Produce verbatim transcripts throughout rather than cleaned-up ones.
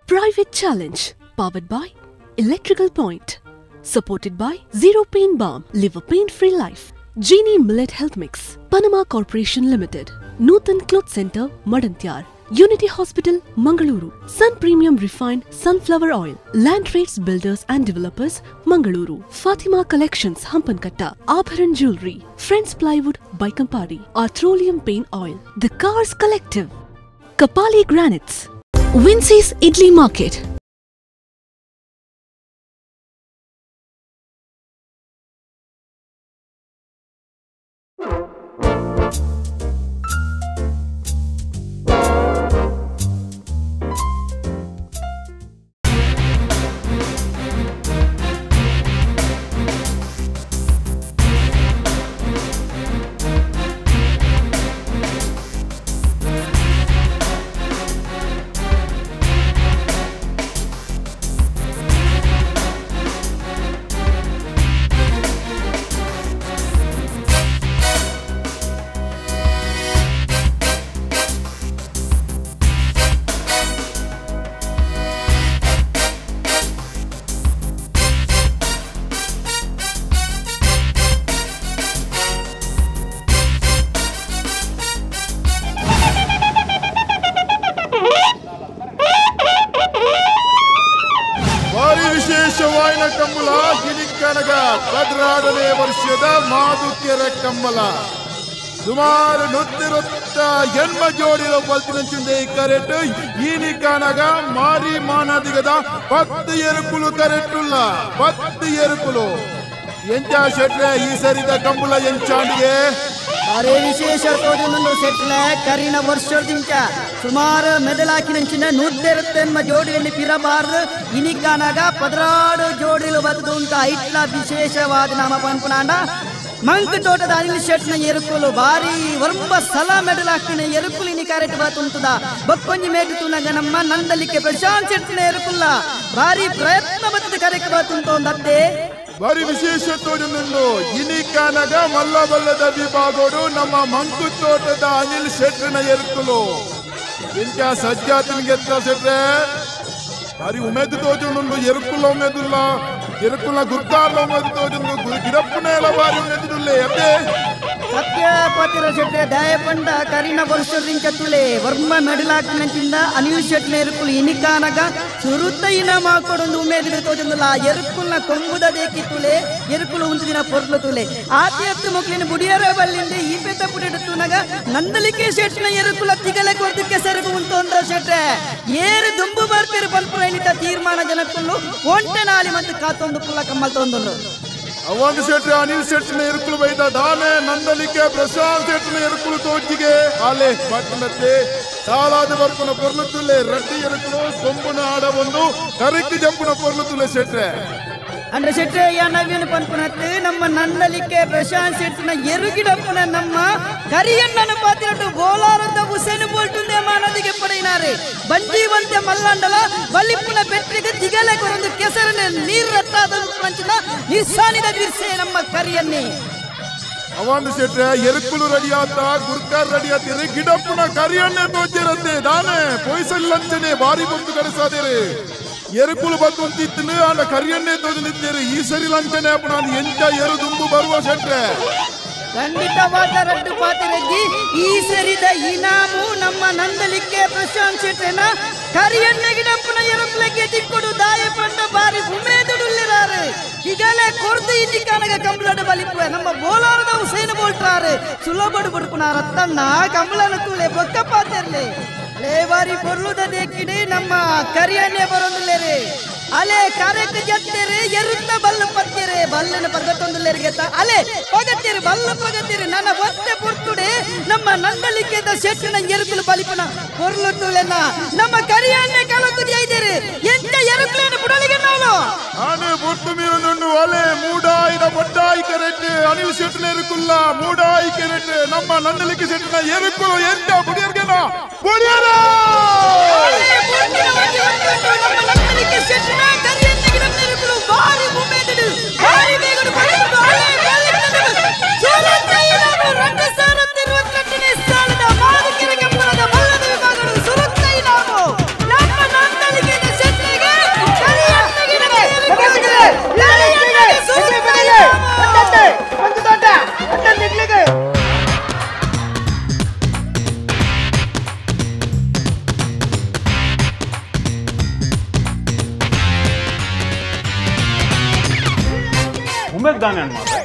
Private Challenge, powered by Electrical Point, supported by Zero Pain Balm, live a pain-free life. Genie Millet Health Mix, Panama Corporation Limited, Nutan Cloth Center, Madantyar, Unity Hospital, Mangaluru, Sun Premium Refined Sunflower Oil, Land Trades Builders and Developers, Mangaluru, Fatima Collections, Hampankatta, Abharan Jewelry, Friends Plywood by Campari, Arthrolium Paint Oil, The Cars Collective, Kapali Granites, Wincy's Idli Market. ವಿಶೇಷವಾದ ಕಂಬಳ ಗಿನಿಕನಗ ಭದ್ರಾಡನೆ ವರ್ಷದ ಮಾದುಕೆರೆ ಕಂಬಳ ಸುಮಾರು ನೂತ್ತಿರುತ್ತ ಎನ್ಮ ಜೋಡಿలో పల్తినంచిందే correct ఈనికనగ మారి మానదిగద పత్తు ఎరుకులు కరెక్టుల్ల పత్తు ఎరుకులు ಎಂಚ ಶೆಟ್ರೆ ಈ ಸರಿದ ಕಂಬಳ ಎಂಚಾಂಡಿಗೆ ಅರೆ ವಿಶೇಷ ತೋಜನನ್ನು ಸೆಟ್ಲ ಕರಿನ ವರ್ಷದಿಂದ ಸುಮಾರು ಮೆದಲಾಕಿನಂಚಿನ ನೂದ್ದೆರತ್ತೆನ್ಮ ಜೋಡಿಯಲ್ಲಿ ಪಿರಬಾರ್ದು ಇನಿಕಾನಾಗ ಪದರಾಡು ಜೋಡಿಲು ಬದ್ದು ಅಂತ ಇಟ್ಲ ವಿಶೇಷವಾದ ನಾಮ ಪನ್ಪುನಾಂಡ ಮಂಕ ತೋಟದ ಅನಿಲ್ ಶೆಟ್ನ ಎರುಕುಲು ಬಾರಿ ವರ್ಮ ಸಲ ಮೆಡಲಾಕಿನ ಎರುಕುಲು ಇನಿ ಕ್ಯಾರೆಟ್ ಬಾತುಂತದ ಬಕ್ಕೊಂಜಿ ಮೇಟು ತುನಗ ನಮ್ಮ ನಂದಲಿಕ್ಕೆ ಪ್ರಶಾಂತ್ ಶೆಟ್ನ ಎರುಕುಲ್ಲ ಬಾರಿ ಪ್ರಯತ್ನ ಬತ್ತದ ಕಾರ್ಯಕ್ಕೆ ಬಾತುಂತ ಒಂದತ್ತೆ ಬಾರಿ ವಿಶೇಷ ತೋಜನನ್ನು ಇನಿಕಾನಗ ಮಲ್ಲಬಲ್ಲದ ವಿಭಾಗೋಡು ನಮ್ಮ ಮಂಕು ತೋಟದ ಅನಿಲ್ ಶೆಟ್ನ ಎರುಕುಲು ಎಂಚ ಸಜ್ಜಾತನಿಗೆ ಎತ್ತ ಶೆಟ್ರೆ ಬಾರಿ ಉಮೇದು ತೋಜನನ್ನು ಎರುಕುಲ್ಲ ಉಮೇದುಲ್ಲ ಎರುಕುಲ್ಲ ಗುರ್ತಾರ್ಲ ಉಮೇದು ತೋಜನ್ನು ಗಿಡಪ್ಪನೇಲ ಬಾರಿ ಉಮೇದುಲ್ಲೆ ಅದೇ ಸತ್ಯ ಪಾತಿರ ಶೆಟ್ರೆ ದಯಪಂಡ ಕರಿನ ವರ್ಷದಿಂದ ತುಲೆ ವರ್ಮ ಮೆಡಲಾಕಿನಂಚಿಂದ ಅನಿಲ್ ಶೆಟ್ನ ಎರುಕುಲು ಇನಿಕಾನಗ ಸುರುತ್ತೈನ ಮಾಕೊಡೊಂದು ಉಮೇದು ತೋಜಂದುಲ್ಲ ಎರುಕುಲ್ನ ಕೊಂಬುದ ದೇಕಿ ತುಲೆ ಎರುಕುಲು ಒಂದು ದಿನ ಪೊರ್ಲು ತುಲೆ ಆತಿ ಹತ್ತು ಮಕ್ಕಳಿನ ಬುಡಿಯರ ಬಲ್ಲಿಂದ ಈ ಪೆತ್ತ ಪುಡೆಡುತ್ತುನಗ ನಂದಲಿಕೆ ಶೆಟ್ನ ಎರುಕುಲ ತಿಗಲೆ ಕೊರ್ದಕ್ಕೆ ಸೆರಗು ಉಂಟು ಅಂದ್ರ ಶೆಟ್ರೆ ಏರು ದುಂಬು ಬರ್ಪೇರು ಪಲ್ಪುರ ಎನ್ನಿತ ತೀರ್ಮಾನ ಜನಕ್ಕುಲ್ಲು ಒಂಟೆ ನಾಲಿ ಮತ್ತು ಕಾತೊಂದು ಪುಲ್ಲ ಕಮ್ಮಲ್ ತೊಂದೊಂದು ಅವಂಗ ಶೆಟ್ಟಿ ಅನಿಲ್ ಶೆಟ್ಟಿನ ಎರುಕುಲು ಬೈದ ದಾನೆ ನಂದಲಿಕೆ ಪ್ರಶಾಂತ್ ಶೆಟ್ಟಿನ ಎರುಕುಲು ತೋಚಿಗೆ ಆಲೆ ಪಟ್ಟಣತೆ ಸಾಲಾದ ಬರ್ಪುನ ಪೊರ್ಲುತ್ತುಲೆ ರಡ್ಡಿ ಎರುಕುಲು ಕೊಂಬುನ ಆಡ ಒಂದು ಕರಿಕಿ ಜಂಪುನ ಪೊರ್ಲುತ್ತುಲೆ ಶೆಟ್ರೆ ಅಂದ್ರೆ ಶೆಟ್ರೆ ಯಾ ನವೀನ ಪನ್ಪುನತ್ತೆ ನಮ್ಮ ನಂದಲಿಕೆ ಪ್ರಶಾಂತ್ ಶೆಟ್ಟಿನ ಎರುಗಿಡಪ್ಪನ ನಮ್ಮ ಕರಿಯಣ್ಣನ ಪಾತಿರಟ್ಟು ಗೋಲಾರದ ಹುಸೇನ್ ಬೋಲ್ಟುಂದೆ ಮಾನದಿಗೆ ಪಡೆಯಿನಾರೆ ಬಂಜೀವಂತೆ ಮಲ್ಲಂಡಲ ಬಲಿಪುನ ಪೆಟ್ರಿಗೆ ದಿಗಲೆ ಕೊರೊಂದು ಕೆಸರನೆ ನೀರ್ ರತ್ತಾದ ಪಂಚದ ನಿರ್ಸಾನಿದ ಬಿರ್ಸೆ ನಮ್ಮ ಕರಿಯನ್ನೇ ಅವಂಗ ಶೆಟ್ರೆ ಎರುಕುಲು ರೆಡಿಯಾತ ಗುರ್ಕಾರ್ ರೆಡಿಯಾತಿರಿ ಗಿಡಪ್ಪನ ಕರಿಯಣ್ಣೆ ತೋಚಿರತ್ತೆ ದಾನೆ ಪೊಯ್ಸಲ್ಲಂಚನೆ ಬಾರಿ ಬಂದು ಕಳಿಸಾದಿರಿ ಎರುಕುಲು ಬಂದು ಅಂತಿತ್ತಲು ಆಂಡ ಕರಿಯಣ್ಣೆ ತೋಜು ನಿಂತಿರಿ ಈ ಸರಿ ಲಂಚನೆ ಅಪ್ಪ ನಾನು ಎಂಟ ಎರು ದುಂಬು ಬರುವ ಶೆಟ್ರೆ ಖಂಡಿತವಾದ ರಡ್ಡು ಪಾತಿರಜ್ಜಿ ಈ ಸರಿದ ಇನಾಮು ನಮ್ಮ ನಂದಲಿಕೆ ಪ್ರಶಾಂತ್ ಶೆಟ್ರನ ಕರಿಯಣ್ಣ ಗಿಡಪ್ಪನ ಎರುಕುಲಕ್ಕೆ ತಿಕ್ಕೊಡು ದಾಯ ಪಂಡ ಬಾರಿ ಉಮೇದುಡುಲ್ಲಿರಾರೆ ಈಗಲೇ ಕೊರ್ದು ಇಲ್ಲಿ ಕಾನಗ ಕಂಬಳದ ಬಲಿಪುವೆ ನಮ್ಮ ಬೋಲಾರದ ಹುಸೇನ್ ಬೋಲ್ಟ್ರಾರೆ ಸುಲಭಡು ಬಡುಪುನ ರತ್ತಣ್ಣ ಕಂಬಳನ ತುಳೆ ಬೊಕ್ಕ ಪಾತಿರ್ಲಿ ಲೇವಾರಿ ಬರ್ಲುದ ದೇಕಿಡಿ ನಮ್ಮ ಕರಿಯಣ್ಣೆ ಬರೋದಿಲ್ಲೇರಿ ಅಲೆ ಕಾರ್ಯಕ್ಕೆ ಜತ್ತೇರಿ ಎರುತ್ತ ಬಲ್ಲ ಪತ್ತೀರಿ ಬಲ್ಲನ ಪಗತ್ತೊಂದಿಲ್ಲೇರಿ ಗೆತ್ತ ಅಲೆ ಪಗತ್ತೀರಿ ಬಲ್ಲ ಪಗತ್ತೀರಿ ನನ್ನ ಒತ್ತೆ ಪುರ್ತುಡೆ ನಮ್ಮ ನಂದಲಿಕೆದ ಶೆಟ್ಟಿನ ಎರುಕುಲು ಬಲಿಪನ ಹೊರ್ಲುತ್ತುಲೆನ ನಮ್ಮ ಕರಿಯಣ್ಣೆ ಕಳಕುದಿ ಐದೇರಿ ಎಂತ ಎರುಕುಲನ ಬುಡಲಿಗೆ ನಾವು ಆನೆ ಬುಟ್ಟು ಮೀರನುಂಡು ಅಲೆ ಮೂಡಾಯಿದ ಬಡ್ಡಾಯಿ ಕೆರೆಟ್ಟೆ ಅನಿಲ್ ಶೆಟ್ಟಿನ ಎರುಕುಲ್ಲ ಮೂಡಾಯಿ ಕೆರೆಟ್ಟೆ ನಮ್ಮ ನಂದಲಿಕೆ ಶೆಟ್ಟಿನ ಎರುಕುಲು ಎಂತ ಬುಡಿಯರ್ಗೆನ ಬುಡಿಯರ ನಮ್ಮ ನಂದಲಿಕೆ ಶೆಟ್ಟಿನ ಕರಿಯಣ್ಣ ಗಿಡಪ್ಪನ ಎರುಕುಲು ಬಾರಿ ಉಮೇದಿಡು ಬಾರಿ ಬೇಗಡು ಬಲಿಪುಡು ಅಲೆ ಬಲಿಪುಡು ಸುರತ್ತೈನ ಎರಡು ಸಾವಿರದ ಇಪ್ಪತ್ತೆಂಟನೇ ಸಾಲದ ಮಾದುಕೆರೆ ಕಂಬಳದ ಬಲ್ಲದ ವಿಭಾಗಗಳು ಸುರತ್ತೈನ ನಮ್ಮ ನಂದಲಿಕೆದ ಒಮ್ಮೆಗೆ ದಾನೆ ಅಣ್ಣ ಮಾರ್ರೆ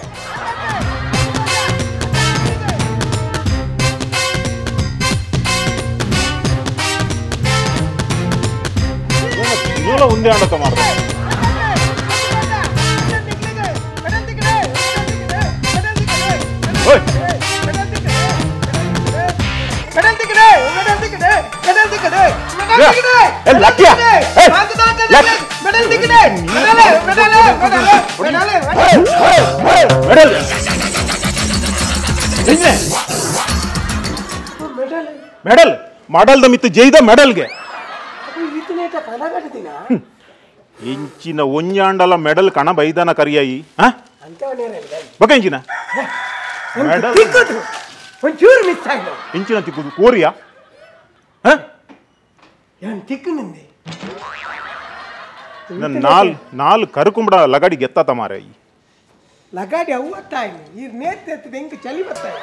ಇವಳ ಒಂದೇ ಆಡಕ ಮಾರ್ರೆ ಮೆಡಲ್ ಮಾಡಲ್ದ ಮಿತ್ತು ಜೈದ ಮೆಡಲ್ಗೆ ಇಂಚಿನ ಒಂಜಾಂಡಲ ಮೆಡಲ್ ಕಣ ಬೈದಾನ ಕರಿಯಾಯಿ ಬಕ ಇಂಚಿನ ಮೆಡಲ್ ಇಂಚಿನ ತಿಕ್ಕುದು ಕೋರಿಯಾ ನಾಲ್ ನಾಲ್ ಕರ್ಕುಂಬಡ ಲಗಾಡಿ ಗೆತ್ತಾತ ಮಾರೆ ಲಗಾಡಿ ಅವತ್ತಾಯಿ ಈ ನೇತ್ ಹೆಂಗೆ ಚಲಿ ಬರ್ತಾಯಿ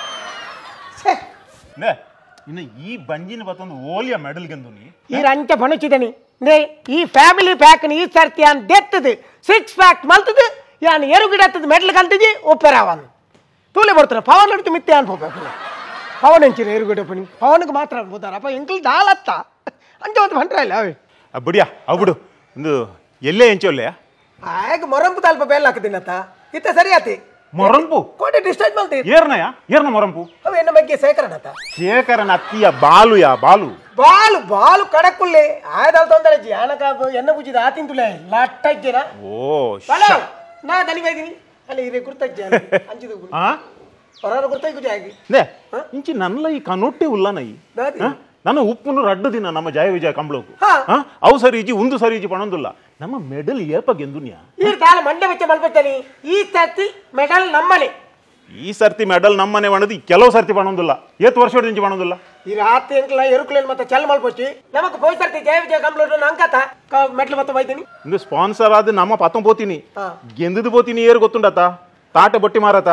ಇನ್ನು ಈ ಬಂಜಿನ ಬತ್ತೊಂದು ಓಲಿಯ ಮೆಡಲ್ ಗೆಂದು ನೀ ಈ ರಂಚ ಬಣಚಿದನಿ ನೇ ಈ ಫ್ಯಾಮಿಲಿ ಪ್ಯಾಕ್ ಈ ಸರ್ತಿ ಯಾನ್ ದೆತ್ತದು ಸಿಕ್ಸ್ ಪ್ಯಾಕ್ ಮಲ್ತದು ಯಾನ್ ಎರುಗಿಡತ್ತದ ಮೆಡಲ್ ಕಲ್ತಿಜಿ ಒಪ್ಪೆರಾವನ್ ತೂಲೆ ಬರ್ತಾರೆ ಪವನ್ ಹಿಡಿದು ಮಿತ್ತೆ ಅನ್ಕೋಬೇಕು ಪವನ್ ಹೆಂಚಿನ ಎರುಗಿಡ ಪಣಿ ಪವನ್ಗೆ ಮಾತ್ರ ಅನ್ಬೋದಾರಪ್ಪ ಎಂಕಲ್ ದಾಲತ್ತ ಅಂಚ ಒಂದು ಬಂಟ್ರ ಇಲ್ಲ ಅವೇ ಬಿಡಿಯಾ ಅವ್ ಬಿಡು ಒಂದು ಎಲ್ಲೇ ಹೆಂಚೋಲ್ಲೆ ಆಗ ಮೊರಂಪು ತಲ್ಪ ಬೇಲ್ ಹಾಕದಿನತ್ತ ಇತ್ತ ಸರಿ ಆತಿ ಮೊರಂಪು ಕೋಟೆ ಡಿಸ್ಚಾರ್ಜ್ ಮಾಡ್ತೀವಿ ಏರ್ನಯ ಏರ್ನ ಮೊರಂಪು ಅವು ಎನ್ನ ಬಗ್ಗೆ ಶೇಖರನತ್ತ ಶೇಖರನ ಅತ್ತಿಯ ಬಾಲು ಯಾ ಬಾಲು ಬಾಲು ಬಾಲು ಕಡಕುಲ್ಲೆ ಆಯ್ದಲ್ ತೊಂದರೆ ಜಿ ಆನಕ ಎನ್ನ ಬುಜಿದ ಆತಿಂತುಲೆ ಲಟ್ಟಜ್ಜೆನ ಓ ನಾ ದನಿ ಬೈದಿನಿ ಅಲ್ಲಿ ಇರೇ ಗುರ್ತಜ್ಜೆ ಅಂಚಿದು ಹಾ ಹೊರ ಗುರ್ತೈ ಗುಜಿ ಆಗಿ ನೇ ಇಂಚಿ ನನ್ನ ಈ ಕನೊಟ್ಟೆ ಉಲ್ಲ ನೈ ನನ್ನ ಉಪ್ಪುನು ರಡ್ಡು ದಿನ ನಮ್ಮ ಜಯ ವಿಜಯ ಕಂಬಳಕು ಅವು ಸರಿ ಇಜಿ ಒಂದು ಸರಿ ಇಜಿ ಪಣೊಂದುಲ್ಲ ನಮ್ಮ ಮೆಡಲ್ ಏಪ ಗೆಂದುನ್ಯಾ ಈ ತಾಳ ಮಂಡೆ ಬೆಚ್ಚ ಮಲ್ಪತ್ತನಿ ಈ ಸರ್ತಿ ಮೆಡಲ್ ನಮ್ಮನೆ ಈ ಸರ್ತಿ ಮೆಡಲ್ ನಮ್ಮನೆ ಬಣದು ಕೆಲವು ಸರ್ತಿ ಪಣೊಂದುಲ್ಲ ಏತ್ ವರ್ಷ ಇಂಚಿ ಪಣೊಂದುಲ್ಲ ಈ ರಾತ್ರಿ ಎಂಕ್ಲ ಎರುಕ್ಲೇನ್ ಮತ್ತೆ ಚಲ್ ಮಲ್ಪೊಚ್ಚಿ ನಮಕ್ ಹೋಯ್ ಸರ್ತಿ ಜಯ ವಿಜಯ ಕಂಬಳ ಅಂಕತ ಮೆಟ್ಲು ಮತ್ತೆ ಬೈತೀನಿ ಇಂದು ಸ್ಪಾನ್ಸರ್ ಆದ ನಮ್ಮ ಪತ್ತಂ ಪೋತೀನಿ ಗೆಂದದು ಪೋತೀನಿ ಏರು ಗೊತ್ತುಂಡತ ತಾಟೆ ಬೊಟ್ಟಿ ಮಾರತ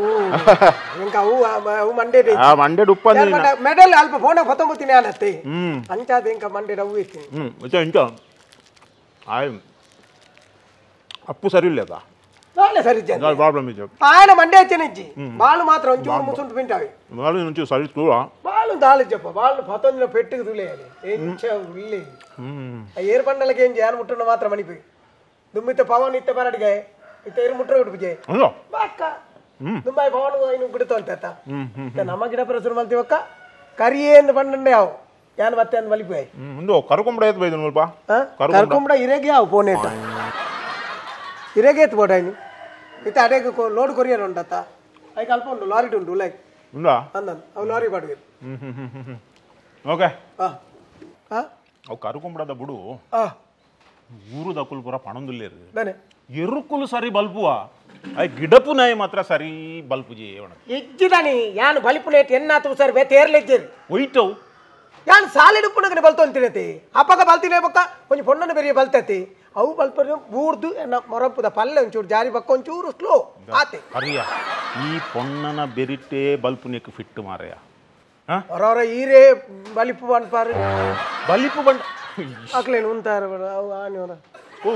ಮಂಡೆ ಮಂಡೆ ಉಪ್ಪ ಮೆಡಲ್ ಅಲ್ಪ ಫೋನ್ ಹೊತ್ತಂಬತ್ತೀನಿ ಅನ್ನತ್ತೆ ಅಂಚಾದ ಇಂಕ ಮಂಡೆ ಅವು ಇರ್ತೀನಿ ಹ್ಮ್ ಇಂಚ ಆಯ್ ಅಪ್ಪು ಸರಿ ಇಲ್ಲ ಅದ ನಾಳೆ ಸರಿ ಪ್ರಾಬ್ಲಮ್ ಇದೆ ఆయన మండే వచ్చేనిచ్చి బాలు మాత్రం ఉంచు ముసుంటు తింటావి బాలు నుంచి సరి చూడా బాలు దాలిచ్చప్ప బాలు పతంజలో పెట్టుకు తులేయాలి ఏంచా ఉల్లి ఏరు పండలకి ఏం చేయాలి ముట్టున్న మాత్రం అనిపోయి దుమ్మితే పవన్ ఇత్తే పరడిగా ఇత్తే ఏరు ముట్ర కొట్టుకు అక్క దుమ్మాయి పవన్ ఆయన గుడితో తెత్త ನಮ್ಮ ಗಿಡ ಪ್ರಸುರು ಮಲ್ತಿ ಒಕ್ಕ ಕರಿಯೇಂದು ಬಂಡಂಡೆ ಅವು ಯಾನ್ ಮತ್ತೆ ಅಂದ್ ಬಲಿಪೋಯ್ ಮುಂದೆ ಕರ್ಕೊಂಬಿಡ ಎತ್ತು ಬೈದು ನೋಡ್ಪ ಕರ್ಕೊಂಬಿಡ ಇರೇಗೆ ಅವು ಫೋನ್ ಏಟ ಇರೇಗೆ ಎತ್ತು ಬೋಡ ನೀ ಇತ್ತ ಅಡೇಗೆ ಲೋಡ್ ಕೊರಿಯರ್ ಉಂಟತ್ತ ಐಕ್ ಅಲ್ಪ ಉಂಟು ಲಾರಿ ಉಂಟು ಲೈಕ್ ಉಂಟಾ ಅಂದನ್ ಅವು ಲಾರಿ ಬಾಡುವೆ ಓಕೆ ಹಾ ಹಾ ಅವು ಕರ್ಕೊಂಬಿಡದ ಬಿಡು ಊರು ದಕ್ಕುಲು ಪೂರ ಪಣಂದುಲ್ಲೇರು ಬನೆ ಎರುಕುಲು ಸರಿ ಬಲ್ಪುವ ಐ ಗಿಡಪು ನಾಯಿ ಮಾತ್ರ ಸರಿ ಬಲ್ಪು ಜಿ ಇಜ್ಜಿದಾನಿ ಯಾನು ಬಲಿಪುನೇಟ್ ಎನ್ನಾತು ಸರ್ ಬೇ ತೇರ್ಲೆಜ್ಜೇರಿ ಒಯ್ಟವು ಯಾನು ಸಾಲಿಡು ಪುಣಗನೆ ಬಲ್ತು ಅಂತಿರತಿ ಅಪ್ಪಗ ಬಲ್ತಿನೇ ಬಕ್ಕ ಒಂಚು ಪೊಣ್ಣನ ಬೆರಿಯ ಬಲ್ತತಿ ಅವು ಬಲ್ಪರು ಬೂರ್ದು ಮೊರಪ್ಪುದ ಪಲ್ಲೆ ಒಂಚೂರು ಜಾರಿ ಬಕ್ಕ ಒಂಚೂರು ಸ್ಲೋ ಆತೆ ಅರಿಯ ಈ ಪೊಣ್ಣನ ಬೆರಿಟೆ ಬಲ್ಪು ನೆಕ್ ಫಿಟ್ ಮಾರಯ ಹೊರವರ ಈರೇ ಬಲಿಪು ಅನ್ಪಾರು ಬಲಿಪು ಬಂಡ ಹಾಕ್ಲೇನು ಉಂಟಾರ ಅವು ಆನಿವರ ಓ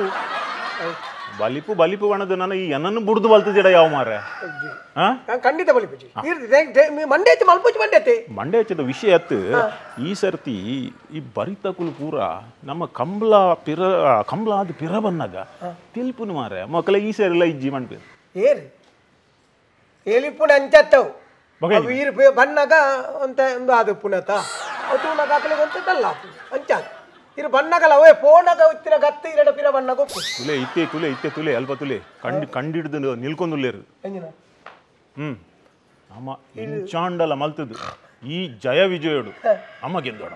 ಬಲಿಪು ಬಲಿಪು ಬಣದು ನನ್ನ ಈ ಎನ್ನನ್ನು ಬುಡ್ದು ಬಲ್ತದಿಡ ಯಾವ ಮಾರ ಖಂಡಿತ ಬಲಿಪುಜಿ ಮಂಡೆ ಹಚ್ಚಿ ಮಲ್ಪುಜಿ ಮಂಡೆ ಹತ್ತಿ ಮಂಡೆ ಹಚ್ಚದ ವಿಷಯ ಅತ್ತು ಈ ಸರ್ತಿ ಈ ಬರಿತಕುಲು ಪೂರ ನಮ್ಮ ಕಂಬಳ ಪಿರ ಕಂಬಳ ಆದ ಪಿರ ಬನ್ನಾಗ ತಿಲ್ಪುನು ಮಾರ ಮಕ್ಕಳ ಈ ಸರಿ ಇಜ್ಜಿ ಮಾಡ್ಬೇಕು ಏರಿ ಏಲಿಪುಣ ಅಂಚತ್ತವು ವೀರ್ ಬಣ್ಣಾಗ ಅಂತ ಒಂದು ಅದು ಪುಣತ ತೂನಾಗ ಹಾಕಲಿಗೆ ಅಂತ ಕಲ್ಲ ಅಂಚಾದ ಇರು ಬಣ್ಣಗಲ್ಲ ಅವೇ ಫೋನಾಗ ಉತ್ತಿನ ಗತ್ತ ಇರಡ ಪಿರ ಬಣ್ಣಗ ತುಲೆ ಇತ್ತೆ ತುಲೆ ಇತ್ತೆ ತುಲೆ ಅಲ್ಪ ತುಲೆ ಕಂಡು ಕಂಡಿಡ್ದು ನಿಲ್ಕೊಂದುಲ್ಲೇರು ಹ್ಮ್ ಅಮ್ಮ ಇಂಚಾಂಡಲ ಮಲ್ತದ್ದು ಈ ಜಯ ವಿಜಯೋಡು ಅಮ್ಮ ಗೆಂದೋಡ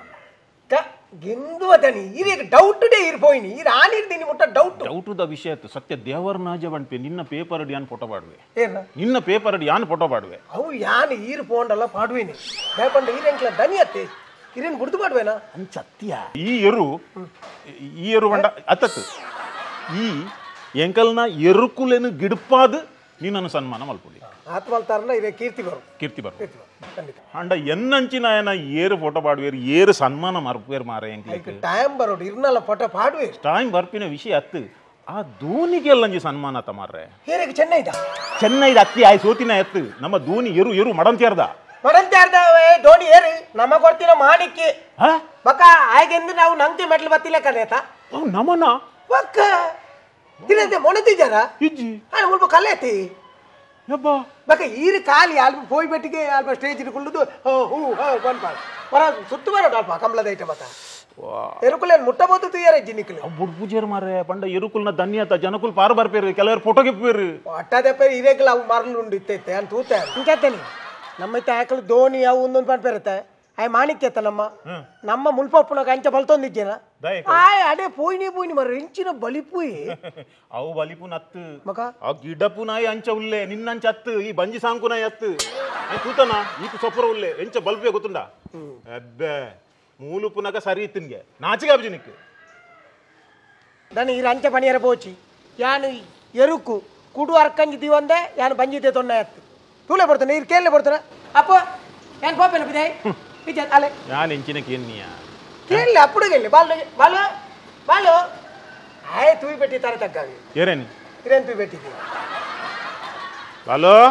ಗೆಂದುವದನಿ ಈಗ ಡೌಟ್ ಡೇ ಇರ್ಬೋಯಿನಿ ಈ ರಾಣಿರ್ದೀನಿ ಮುಟ್ಟ ಡೌಟ್ ಡೌಟ್ ದ ವಿಷಯ ಸತ್ಯ ದೇವರನಾಜ ಬಂಡ್ಪೆ ನಿನ್ನ ಪೇಪರ್ ಅಡಿ ಯಾನ್ ಫೋಟೋ ಪಾಡುವೆ ನಿನ್ನ ಪೇಪರ್ ಅಡಿ ಯಾನ್ ಫೋಟೋ ಪಾಡುವೆ ಅವು ಯಾನ್ ಈರ್ ಪೋಂಡಲ್ಲ ಪಾಡುವೇನಿ ಬೇಪಂಡ ಈರೆಂಕ್ಲ ದನಿ ಅತ್ತೆ ಇರೇನು ಗುರ್ತು ಮಾಡುವೇನಾ ಅಂಚತ್ಯ ಈ ಎರು ಈ ಎರು ಬಂಡ ಅತ್ತತ್ತು ಈ ಎಂಕಲ್ನ ಎರುಕುಲೆನು ಗಿಡಪಾದ ನೀನನ್ನು ಸನ್ಮಾನ ಮಲ್ಪೊಡಿ ಆತ್ಮಲ್ತಾರನ ಇದೇ ಕೀರ್ತಿ ಬರು ಕೀರ್ತಿ ಬರು ಅಂಡ ಎನ್ನಂಚಿನ ಏನ ಏರು ಫೋಟೋ ಪಾಡುವೇರು ಏರು ಸನ್ಮಾನ ಮರ್ಪೇರು ಮಾರ ಎಂಕ್ಲಿಕ್ಕೆ ಟೈಮ್ ಬರೋಡು ಇರ್ನಲ್ಲ ಫೋಟೋ ಪಾಡುವೆ ಟೈಮ್ ಬರ್ಪಿನ ವಿಷಯ ಅತ್ತು ಆ ಧೋನಿಗೆಲ್ಲಂಜಿ ಸನ್ಮಾನ ಆತ ಮಾರ್ರೆ ಹೇರಿಗೆ ಚೆನ್ನೈದ ಚೆನ್ನೈದ ಅತ್ತಿ ಆಯ್ ಸೋತಿನ ಎತ್ತು ನಮ್ಮ ಧೋನಿ ಎರು ಎರು ಮಡಂತ್ಯಾರ್ದ ಮಡಂತ್ಯಾರ್ದವೆ ಧೋನಿ ಏರು ನಮ್ಮ ಕೊಡ್ತಿನ ಮಾಣಿಕ್ಕೆ ಬಕ ಆಯ್ಗೆಂದು ನಾವು ನಂಗೆ ಮೆಟ್ಲು ಬತ್ತಿಲ್ಲ ಕದೇತ ಅವ್ ನಮನ ಬಕ್ಕ ಇರಂತೆ ಮೊಣತಿದ್ದಾರ ಇಜ್ಜಿ ಹಾಂ ಮುಲ್ಪ ಕಲ್ಲೆತ್ತಿ ಯಬ್ಬ ಬಕ ಈರು ಕಾಲಿ ಆಲ್ಬ ಪೋಯ್ ಬೆಟ್ಟಿಗೆ ಆಲ್ಬ ಸ್ಟೇಜ್ ಇಟ್ಕೊಳ್ಳುದು ಹೂ ಹೋ ಬಂದ್ಪ ಹೊರ ಸುತ್ತು ಬರೋದು ಅಲ್ಪ ಕಮಲದ ಐಟ ಬಕ ಎರುಕುಲೇನು ಮುಟ್ಟಬಹುದು ತುಯ್ಯಾರ ಜಿನಿಕಲು ಬುಡ್ ಪೂಜಾರ ಮಾರ್ರೆ ಪಂಡ ಎರುಕುಲ್ನ ಧನ್ಯತ ಜನಕುಲ್ ಪಾರು ಬರ್ಪೇರು ಕೆಲವರು ಫೋಟೋ ಗಿಪ್ಪೇರು ಅಟ್ಟದಪ್ಪ ಇರೇಕಲ ಅವು ಮರಲು ಉಂಡು ಇತ್ತೈತೆ ಅಂತ ತೂತೆ ಇಂಕತ್ತೇನೆ ನಮ್ಮ ಇತ್ತ ಆಕಳು ಧೋನಿ ಅವು ಒಂದೊಂದು ಪಂಪೇರತ್ತೆ ಆಯ್ ಮಾಣಿಕ್ಯತ್ತ ನಮ್ಮ ನಮ್ಮ ಮುಲ್ಪಪ್ಪನಾಗ ಅಂಚ ಬಲ್ತೊಂದಿದ್ದೇನ ಆಯ್ ಅಡೆ ಪೋಯ್ನಿ ಪೋಯ್ನಿ ಮರ ಇಂಚಿನ ಬಲಿಪುಯಿ ಅವು ಬಲಿಪುನ ಅತ್ತು ಮಕ ಆ ಗಿಡಪುನಾಯಿ ಅಂಚ ಉಲ್ಲೆ ನಿನ್ನಂಚ ಅತ್ತು ಈ ಬಂಜಿ ಸಾಂಕುನಾಯಿ ಅತ್ತು ತೂತನ ಈಕು ಸೊಪ್ಪರ ಉಲ್ಲೆ ಎಂಚ ಬಲ್ಪೆ ಗೊತ್ತುಂಡ ಅಬ್ಬೆ ಮೂಲು ಪುನಗ ಸರಿ ಇತ್ತಿನ್ಗೆ ನಾಚಿಗೆ ಅಬ್ಜಿ ನಿಕ್ಕು ನಾನು ಈ ರಂಚ ಪಣಿಯರ ಪೋಚಿ ಯಾನು ಎರುಕು ಕುಡು ಅರ್ಕಂಜಿ ದಿವಂದೆ ಯಾನು ಬಂಜಿದೆ ತೊಂಡೆ ಅತ್ತು ತೂಲೆ ಬರ್ತಾನೆ ಇರ್ ಕೇಳಲೆ ಬರ್ತಾನೆ ಅಪ್ಪ ಯಾನು ಪಾಪೆಲ್ಲ ಬಿದೆ ನಿಜ ಅಲೆ ನಾನು ಎಂಚಿನ ಕೇಳ್ನಿಯ ಕೇಳಲೆ ಅప్పుడు ಕೇಳಲೆ ಬಾಲು ಬಾಲು ಬಾಲು ಆಯ್ ತೂಯಿ ಬೆಟ್ಟಿ ತಾರೆ ತಗ್ಗಾವಿ ಏರೇನಿ ಇರೇನು ತೂಯಿ ಬೆಟ್ಟಿದ್ದೆ ಬಾಲು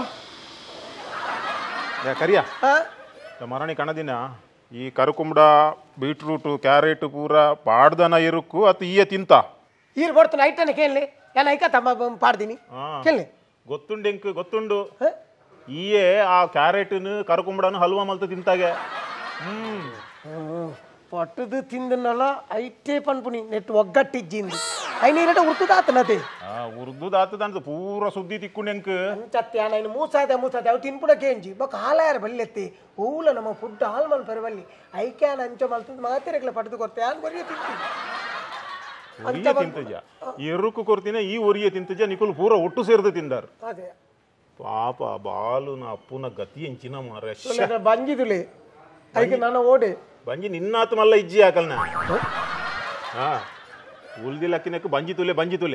ಯಾ ಕರಿಯ ಹಾಂ ಮರಣಿ ಕಣದಿನ ಈ ಕರುಕುಂಬಡ ಬೀಟ್ರೂಟು ಕ್ಯಾರೆಟ್ ಪೂರ ಪಾಡ್ದನ ಎರುಕು ಅತ್ತು ಈಯ ತಿಂತ ಈರು ಬರ್ತಾನೆ ಐಟನೆ ಕೇಳಲಿ ನಾನು ಐಕ ತಮ್ಮ ಪಾಡ್ದೀನಿ ಕೇಳಲಿ ಗೊತ್ತುಂಡೆಂಕ್ ಗೊತ್ತುಂಡು ಈಯೇ ಆ ಕ್ಯಾರೆಟ್ನು ಕರುಕುಂಬಡನು ಹಲ್ವಾ ಮಲ್ತ ತಿಂತಾಗೆ ಹ್ಮ್ ಪಟ್ಟದು ತಿಂದನಲ್ಲ ಐಟೇ ಪನ್ಪುನಿ ನೆಟ್ ಒಗ್ಗಟ್ಟಿಜ್ಜಿಂದು ಐನೀರಟ ಉರ್ತುದಾತನತೆ ಆ ಉರ್ದುದಾತದ ಪೂರ ಸುದ್ದಿ ತಿಕ್ಕೊಂಡೆಂಕ್ ಅಂಚತ್ಯ ನಾನು ಮೂಸಾದೆ ಮೂಸಾದೆ ಅವು ತಿನ್ಪುಡ ಕೇಂಜಿ ಬೊಕ್ಕ ಹಾಲಾಯರ ಬಲ್ಲೆತ್ತಿ ಹೂಲ ನಮ್ಮ ಫುಡ್ ಹಾಲ್ ಮಲ್ ಪರವಲ್ಲಿ ಐಕ್ಯಾನ ಅಂಚ ಮಲ್ತದ ಮಾತೆರೆಗ್ಲ ಪಡೆದು ಕೊಡ್ತೆ ಯಾನ್ ಬರಿಯ ತಿಂತಿ ತಿಂತಜ ಎರುಕು ಕೊರ್ತಿನ ಈ ಒರಿಯ ತಿಂತಜ ನಿಕುಲ್ ಪೂರ ಒಟ್ಟು ಸೇರ್ದು ತಿಂದಾರ ಅದೇ ಪಾಪ ಬಾಲುನ ಅಪ್ಪುನ ಗತಿ ಎಂಚಿನ ಮಾರ ಬಂಜಿದುಲೆ ಅದಕ್ಕೆ ನಾನು ಓಡೆ ಬಂಜಿ ನಿನ್ನಾತು ಮಲ್ಲ ಇಜ್ಜಿ ಹಾಕಲ್ನ ಹಾ ಉಲ್ದಿಲ್ಲ ಅಕ್ಕಿನಕ್ಕೆ ಬಂಜಿ ತುಲೆ ಬಂಜಿ ತುಲೆ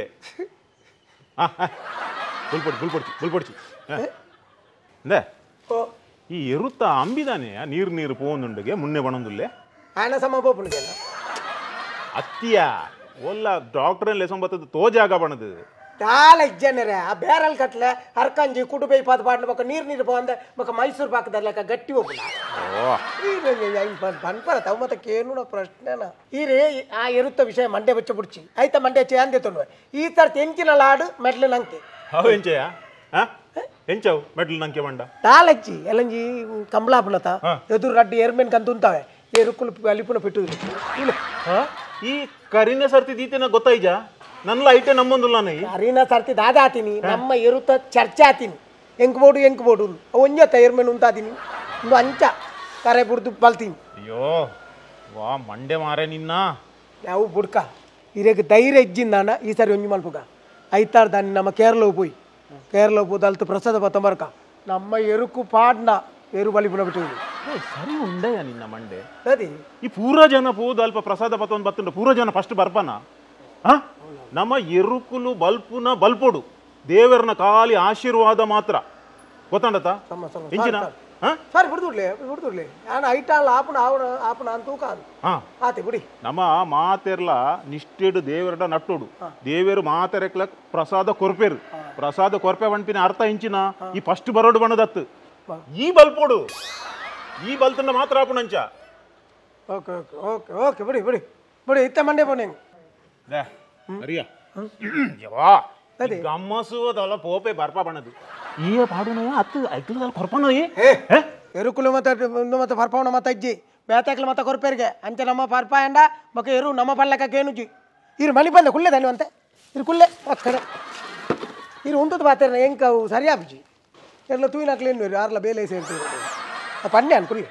ಬುಲ್ಪೊಡ್ಚಿ ಬುಲ್ಪೊಡ್ಚಿ ಬುಲ್ಪೊಡ್ಚಿ ಅಂದೆ ಈ ಎರುತ್ತ ಅಂಬಿದಾನೆ ನೀರು ನೀರು ಪೋಂದುಂಡೆಗೆ ಮುನ್ನೆ ಬಣಂದುಲ್ಲೆ ಆಯನ ಸಮ ಪೋಪುಣಿಗೆಲ್ಲ ಅತ್ತಿಯ ಒಲ್ಲ ಡಾಕ್ಟರ್ ಲೆಸನ್ ಬತ್ತದ ತೋಜಾಗ ಬಣದು ದಾಲ ಇಜ್ಜನರೆ ಆ ಬೇರಲ್ ಕಟ್ಲೆ ಹರ್ಕಂಜಿ ಕುಟುಬೈ ಪಾದ ಪಾಡ್ನ ಬಕ್ಕ ನೀರು ನೀರು ಬಂದೆ ಬಕ್ಕ ಮೈಸೂರು ಪಾಕದಲ್ಲಕ ಗಟ್ಟಿ ಹೋಗಲ್ಲ ಬನ್ಪರ ತವ ಮತ್ತೆ ಕೇನು ಪ್ರಶ್ನೆನ ಈರೇ ಆ ಎರುತ್ತ ವಿಷಯ ಮಂಡ್ಯ ಬೆಚ್ಚ ಬಿಡ್ಚಿ ಆಯ್ತಾ ಮಂಡ್ಯ ಚೇ ಅಂದೆ ತೊಂದ್ರೆ ಈ ತರ ತೆಂಚಿನ ಲಾಡು ಮೆಡ್ಲು ನಂಗೆ ಅವು ಎಂಚೆಯ ಎಂಚವು ಮೆಡ್ಲು ನಂಗೆ ಮಂಡ ದಾಲಜ್ಜಿ ಎಲ್ಲಂಜಿ ಕಂಬಳಾಪುಲತ ಎದುರು ರಡ್ಡಿ ಏರ್ಮೆನ್ ಕಂತ ಉಂತಾವೆ ಎರುಕುಲು ಅಲಿಪುನ ಪೆಟ್ಟು ಈ ಕರಿನ ಸರ್ತಿ ದೀತಿನ ಗೊತ್ತಾಯ್ಜ ನನ್ನ ಐಟೆ ನಮ್ಮೊಂದುಲ್ಲ ನೈ ಅರಿನ ಸರ್ತಿ ದಾದ ಆತೀನಿ ನಮ್ಮ ಎರುತ್ತ ಚರ್ಚೆ ಆತೀನಿ ಎಂಕ್ ಬೋಡು ಎಂಕ್ ಬೋಡು ಒಂಜ ತೈರ್ಮೆನ್ ಉಂತಾದೀನಿ ಒಂದು ಅಂಚ ಕರೆ ಬುಡ್ದು ಬಲ್ತೀನಿ ಅಯ್ಯೋ ವಾ ಮಂಡೆ ಮಾರೆ ನಿನ್ನ ಯಾವ ಬುಡ್ಕ ಇರೇಗ ಧೈರ್ಯ ಇಜ್ಜಿಂದಾನ ಈ ಸಾರಿ ಒಂಜಿ ಮಲ್ಪುಗ ಐತಾರ್ ದಾನಿ ನಮ್ಮ ಕೇರಳವು ಪೋಯಿ ಕೇರಳವು ಪೋದು ಅಲ್ತು ಪ್ರಸಾದ ಪತ್ತಂಬರ್ಕ ನಮ್ಮ ಎರುಕು ಪಾಡ್ನ ಎರು ಬಲಿಪುನ ಬಿಟ್ಟು ಸರಿ ಉಂಡೆಯ ನಿನ್ನ ಮಂಡೆ ಅದೇ ಈ ಪೂರ ಜನ ಪೋದು ಅಲ್ಪ ಪ್ರಸಾದ ಪತ್ತೊಂದು ಬತ್ತುಂಡ ಪೂರ ಜನ ಫಸ್ಟ್ ಬರ್ಪನ ಹ ನಮ್ಮ ಎರುಕುಲು ಬಲ್ಪುನ ಬಲ್ಪೊಡು ದೇವರನ ಖಾಲಿ ಆಶೀರ್ವಾದ ಮಾತ್ರ ಗೊತ್ತಾಂಡತ ಇಂಚಿನ ಸರಿ ಬಿಡ್ದುಡ್ಲೆ ಬಿಡ್ದುಡ್ಲೆ ನಾನು ಐಟಾಲ್ ಆಪಣ ಆವಣ ಆಪಣ ಅಂತ ತೂಕ ಆತೆ ಬಿಡಿ ನಮ್ಮ ಮಾತೆರ್ಲ ನಿಷ್ಠೆಡು ದೇವರಡ ನಟ್ಟೋಡು ದೇವರು ಮಾತೆರೆಕ್ಲ ಪ್ರಸಾದ ಕೊರ್ಪೇರು ಪ್ರಸಾದ ಕೊರ್ಪೆ ಬಣ್ಪಿನ ಅರ್ಥ ಇಂಚಿನ ಈ ಫಸ್ಟ್ ಬರೋಡು ಬಣ್ಣದತ್ತು ಈ ಬಲ್ಪೋಡು ಈ ಬಲ್ತಂಡ ಮಾತ್ರ ಆಪಣಂಚ ಓಕೆ ಓಕೆ ಓಕೆ ಓಕೆ ಬಿಡಿ ಬಿಡಿ ಬಿಡಿ ಇತ್ತ ಮಂಡೆ ಬನ್ನಿ ಅರಿಯ ಯವಾ ಗಮ್ಮಸುವುದಲ್ಲ ಪೋಪೆ ಬರ್ಪ ಬಣ್ಣದು ಈ ಪಾಡುನಯ ಅತ್ತು ಐಕ್ಲದಲ್ಲಿ ಕೊರ್ಪನೋಯಿ ಎರುಕುಲು ಮತ್ತೆ ಮತ್ತೆ ಪರ್ಪವನ ಮತ್ತೆ ಅಜ್ಜಿ ಬೇತಾಕ್ಲು ಮತ್ತೆ ಕೊರ್ಪೇರಿಗೆ ಅಂಚೆ ನಮ್ಮ ಪರ್ಪ ಎಂಡ ಬಕ ಎರು ನಮ್ಮ ಪಳ್ಳಕ ಕೇನುಜಿ ಇರು ಮನಿ ಬಂದೆ ಕುಲ್ಲೆ ದಾನಿ ಅಂತೆ ಇರು ಕುಲ್ಲೆ ಕಡೆ ಇರು ಉಂಟದ ಬಾತೇನ ಎಂಕ ಅವು ಸರಿಯಾಬ್ಜಿ ಎಲ್ಲ ತೂಯಿನಾಕ್ಲೇನು ಇರು ಯಾರಲ್ಲ ಬೇಲೆ ಸೇರ್ತೀವಿ ಪನ್ನೆ ಅನ್ ಕುಲ್ಲೆ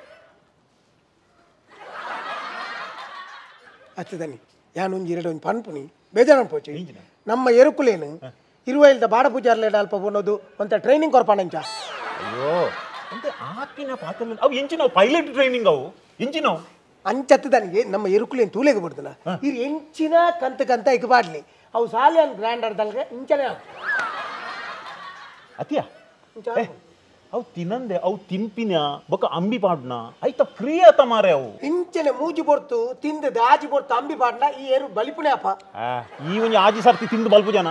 ಹಚ್ಚದನಿ ಯಾನೊಂದು ಎರಡು ಒಂದು ಪನ್ಪುನಿ ಬೇಜಾರು ಪೋಚಿ ನಮ್ಮ ಎರುಕುಲೇನು ಇರುವ ಇಲ್ದ ಬಾಡ ಪೂಜಾರ್ಲೆ ಅಲ್ಪ ಅನ್ನೋದು ಒಂತ ಟ್ರೈನಿಂಗ್ ಕೊರ್ಪಾನಂಚ ಅಯ್ಯೋ అంటే ఆకిన పాత్రలు అవి ఎంచినావు పైలట్ ట్రైనింగ్ అవు ఎంచినావు అంచెత్తదానికి ನಮ್ಮ ಎರುಕುಲೇನು ತೂಲೆಗೆ ಬಿಡ್ದನ ಇರು ಎಂಚಿನ ಕಂತ ಕಂತ ಇಕ್ ಬಾಡ್ಲಿ ಅವು ಸಾಲಿ ಅನ್ ಗ್ರ್ಯಾಂಡ್ ಅರ್ಧಲ್ಗೆ ಇಂಚನೆ ಅತಿಯ ಅವು ತಿನ್ನಂದೆ ಅವು ತಿಂಪಿನ ಬೊಕ್ಕ ಅಂಬಿ ಪಾಡ್ನ ಐತ ಫ್ರೀ ಆತ ಮಾರೆ ಅವು ಇಂಚನೆ ಮೂಜಿ ಬರ್ತು ತಿಂದು ದಾಜಿ ಬರ್ತು ಅಂಬಿ ಪಾಡ್ನ ಈ ಏರು ಬಲಿಪುಣೆ ಅಪ್ಪ ಈ ಒಂಜಿ ಆಜಿ ಸರ್ತಿ ತಿಂದು ಬಲ್ಪು ಜನ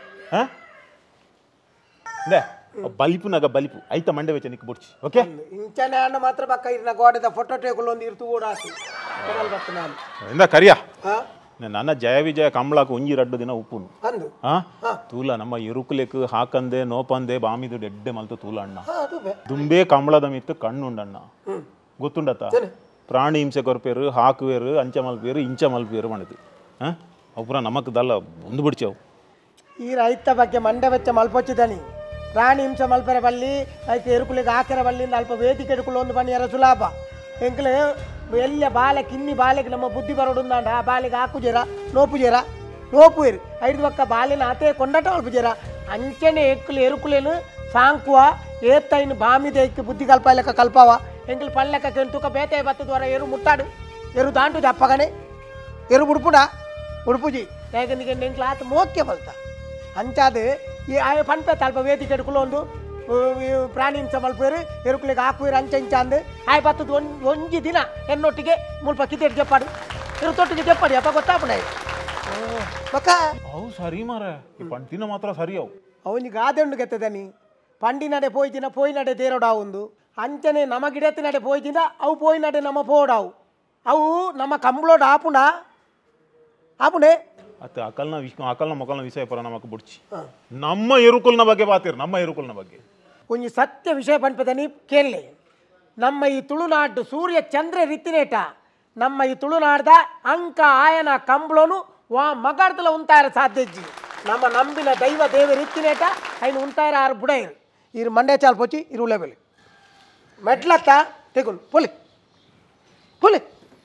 ದೇ ಬಲಿಪುನಾಗ ಬಲಿಪು ಐತ ಮಂಡೆ ವೆಚ್ಚ ನಿಕ್ ಬುಡ್ಚಿ ಓಕೆ ಇಂಚನೆ ಅಣ್ಣ ಮಾತ್ರ ಬಕ್ಕ ಇರ್ನ ಗೋಡೆದ ಫೋಟೋ ಟೇಕಲ್ ಒಂದು ಇರ್ತು ಓಡಾಸಿ ಬತ್ತು ನಾನು ಎಂದ ಕರಿಯಾ ಹಾ ನನ್ನ ಜಯ ವಿಜಯ ಕಂಬಳಾಕ ಒಂಜಿ ರಡ್ಡು ದಿನ ಉಪ್ಪುನು ಅಂದು ಹಾ ತೂಲ ನಮ್ಮ ಎರುಕುಲೆಕ್ ಹಾಕಂದೆ ನೋಪಂದೆ ಬಾಮಿದು ಡೆಡ್ಡೆ ಮಲ್ತು ತೂಲ ಅಣ್ಣ ದುಂಬೆ ಕಂಬಳದ ಮಿತ್ತು ಕಣ್ಣುಂಡಣ್ಣ ಗೊತ್ತುಂಡತ್ತ ಪ್ರಾಣಿ ಹಿಂಸೆ ಕೊರ್ಪೇರು ಹಾಕುವೇರು ಅಂಚ ಮಲ್ಪೇರು ಇಂಚ ಮಲ್ಪೇರು ಮಣಿದು ಹಾ ಅವುಪುರ ನಮಕ್ದಲ್ಲ ಒಂದು ಬಿಡ್ಚವು ಈ ರೈತ ಬಗ್ಗೆ ಮಂಡೆ ವೆಚ್ಚ ಮಲ್ಪೊಚ್ಚಿದನಿ ಪ್ರಾಣಿ ಹಿಂಸೆ ಮಲ್ಪೆರ ಬಲ್ಲಿ ಐತೆ ಎರುಕುಲಿಗೆ ಹಾಕಿರ ಬಲ್ಲಿಂದ ಅಲ್ಪ ವೇದಿಕೆ ಎಡುಕುಲು ಒಂದು ಬನ್ನಿಯರ ಸುಲಾಭ ಎಂಕ್ಲೆ ಎಲ್ಲ ಬಾಲೆ ಕಿನ್ನಿ ಬಾಲೆಗೆ ನಮ್ಮ ಬುದ್ಧಿ ಬರೋಡುಂದಾಂಡ ಆ ಬಾಲೆಗೆ ಹಾಕುಜೇರ ನೋಪುಜೇರ ನೋಪುವೇರು ಐದು ಪಕ್ಕ ಬಾಲಿನ ಆತೆ ಕೊಂಡಟ ಅಲ್ಪುಜೇರ ಅಂಚನೆ ಎಕ್ಕಲು ಎರುಕುಲೇನು ಸಾಂಕುವ ಏತ್ತೈನು ಬಾಮಿದೆ ಇಕ್ಕಿ ಬುದ್ಧಿ ಕಲ್ಪ ಲೆಕ್ಕ ಕಲ್ಪವ ಎಂಕ್ಲು ಪಲ್ಲೆಕ್ಕ ಕೆಂತುಕ ಬೇತೆ ಬತ್ತದ್ವರ ಎರು ಮುಟ್ಟಾಡು ಎರು ದಾಂಟು ಅಪ್ಪಗನೆ ಎರು ಉಡುಪುಡ ಉಡುಪುಜಿ ಯಾಕಂದ್ರೆ ಎಂಕ್ಲು ಆತ ಮೋಕ್ಯ ಬಲ್ತ ಅಂಚಾದ ಈ ಪಂಪೆ ತಲ್ಪ ವೇದಿಕೆ ಎಡುಕಲು ಒಂದು ಪ್ರಾಣಿ ಹಿಂಸೆ ಮಲ್ಪೇರು ಎರುಕುಲಿಗೆ ಹಾಕುವೇರು ಅಂಚ ಇಂಚ ಅಂದು ಆಯ್ ಬತ್ತದ ಒಂದು ಒಂಜಿ ದಿನ ಎನ್ನೊಟ್ಟಿಗೆ ಮುಲ್ಪ ಕಿತ್ತೇಟ್ ಜಪ್ಪಾಡು ಇರುತ್ತೊಟ್ಟಿಗೆ ಜಪ್ಪಾಡಿ ಅಪ್ಪ ಗೊತ್ತಾಪಣ ಬಕ್ಕ ಅವು ಸರಿ ಮಾರ ಈ ಪಂಟಿನ ಮಾತ್ರ ಸರಿ ಅವು ಅವನಿಗೆ ಆದೆಂಡು ಗೆತ್ತದನಿ ಪಂಡಿ ನಡೆ ಪೋಯ್ದಿನ ಪೋಯ್ ನಡೆ ದೇರೋಡಾವು ಒಂದು ಅಂಚನೆ ನಮಗಿಡತಿ ನಡೆ ಪೋಯ್ದಿನ ಅವು ಪೋಯ್ ನಡೆ ನಮ್ಮ ಪೋಡಾವು ಅವು ನಮ್ಮ ಕಂಬಳೋಡ ಆಪುಣ ಆಪುಣೆ ಅತ್ತ ಅಕಲ್ನ ವಿಷ ಅಕಲ್ನ ಮೊಕಲ್ನ ವಿಷಯ ಪರ ನಮಕ್ ಬುಡ್ಚಿ ನಮ್ಮ ಎರುಕುಲ್ನ ಬಗ್ಗೆ ಬಾತೀರ್ ನಮ್ಮ ಎರುಕುಲ್ನ ಬಗ್ಗೆ ಒಂಜಿ ಸತ್ಯ ವಿಷಯ ಪಂಪದನಿ ಕೇಳಲಿ ನಮ್ಮ ಈ ತುಳುನಾಡು ಸೂರ್ಯ ಚಂದ್ರ ರಿತ್ತಿನೇಟ ನಮ್ಮ ಈ ತುಳುನಾಡ್ದ ಅಂಕ ಆಯನ ಕಂಬಳನು ವಾ ಮಗಾಡ್ದಲ ಉಂತಾರ ಸಾಧ್ಯಜ್ಜಿ ನಮ್ಮ ನಂಬಿನ ದೈವ ದೇವ ರಿತ್ತಿನೇಟ ಐನು ಉಂತಾರ ಆರು ಬುಡೈರು ಇರು ಮಂಡ್ಯ ಚಾಲ್ ಪೋಚಿ ಇರು ಲೆವೆಲ್ ಮೆಟ್ಲತ್ತ ತೆಗುಲು ಪೊಲಿ ಪೊಲಿ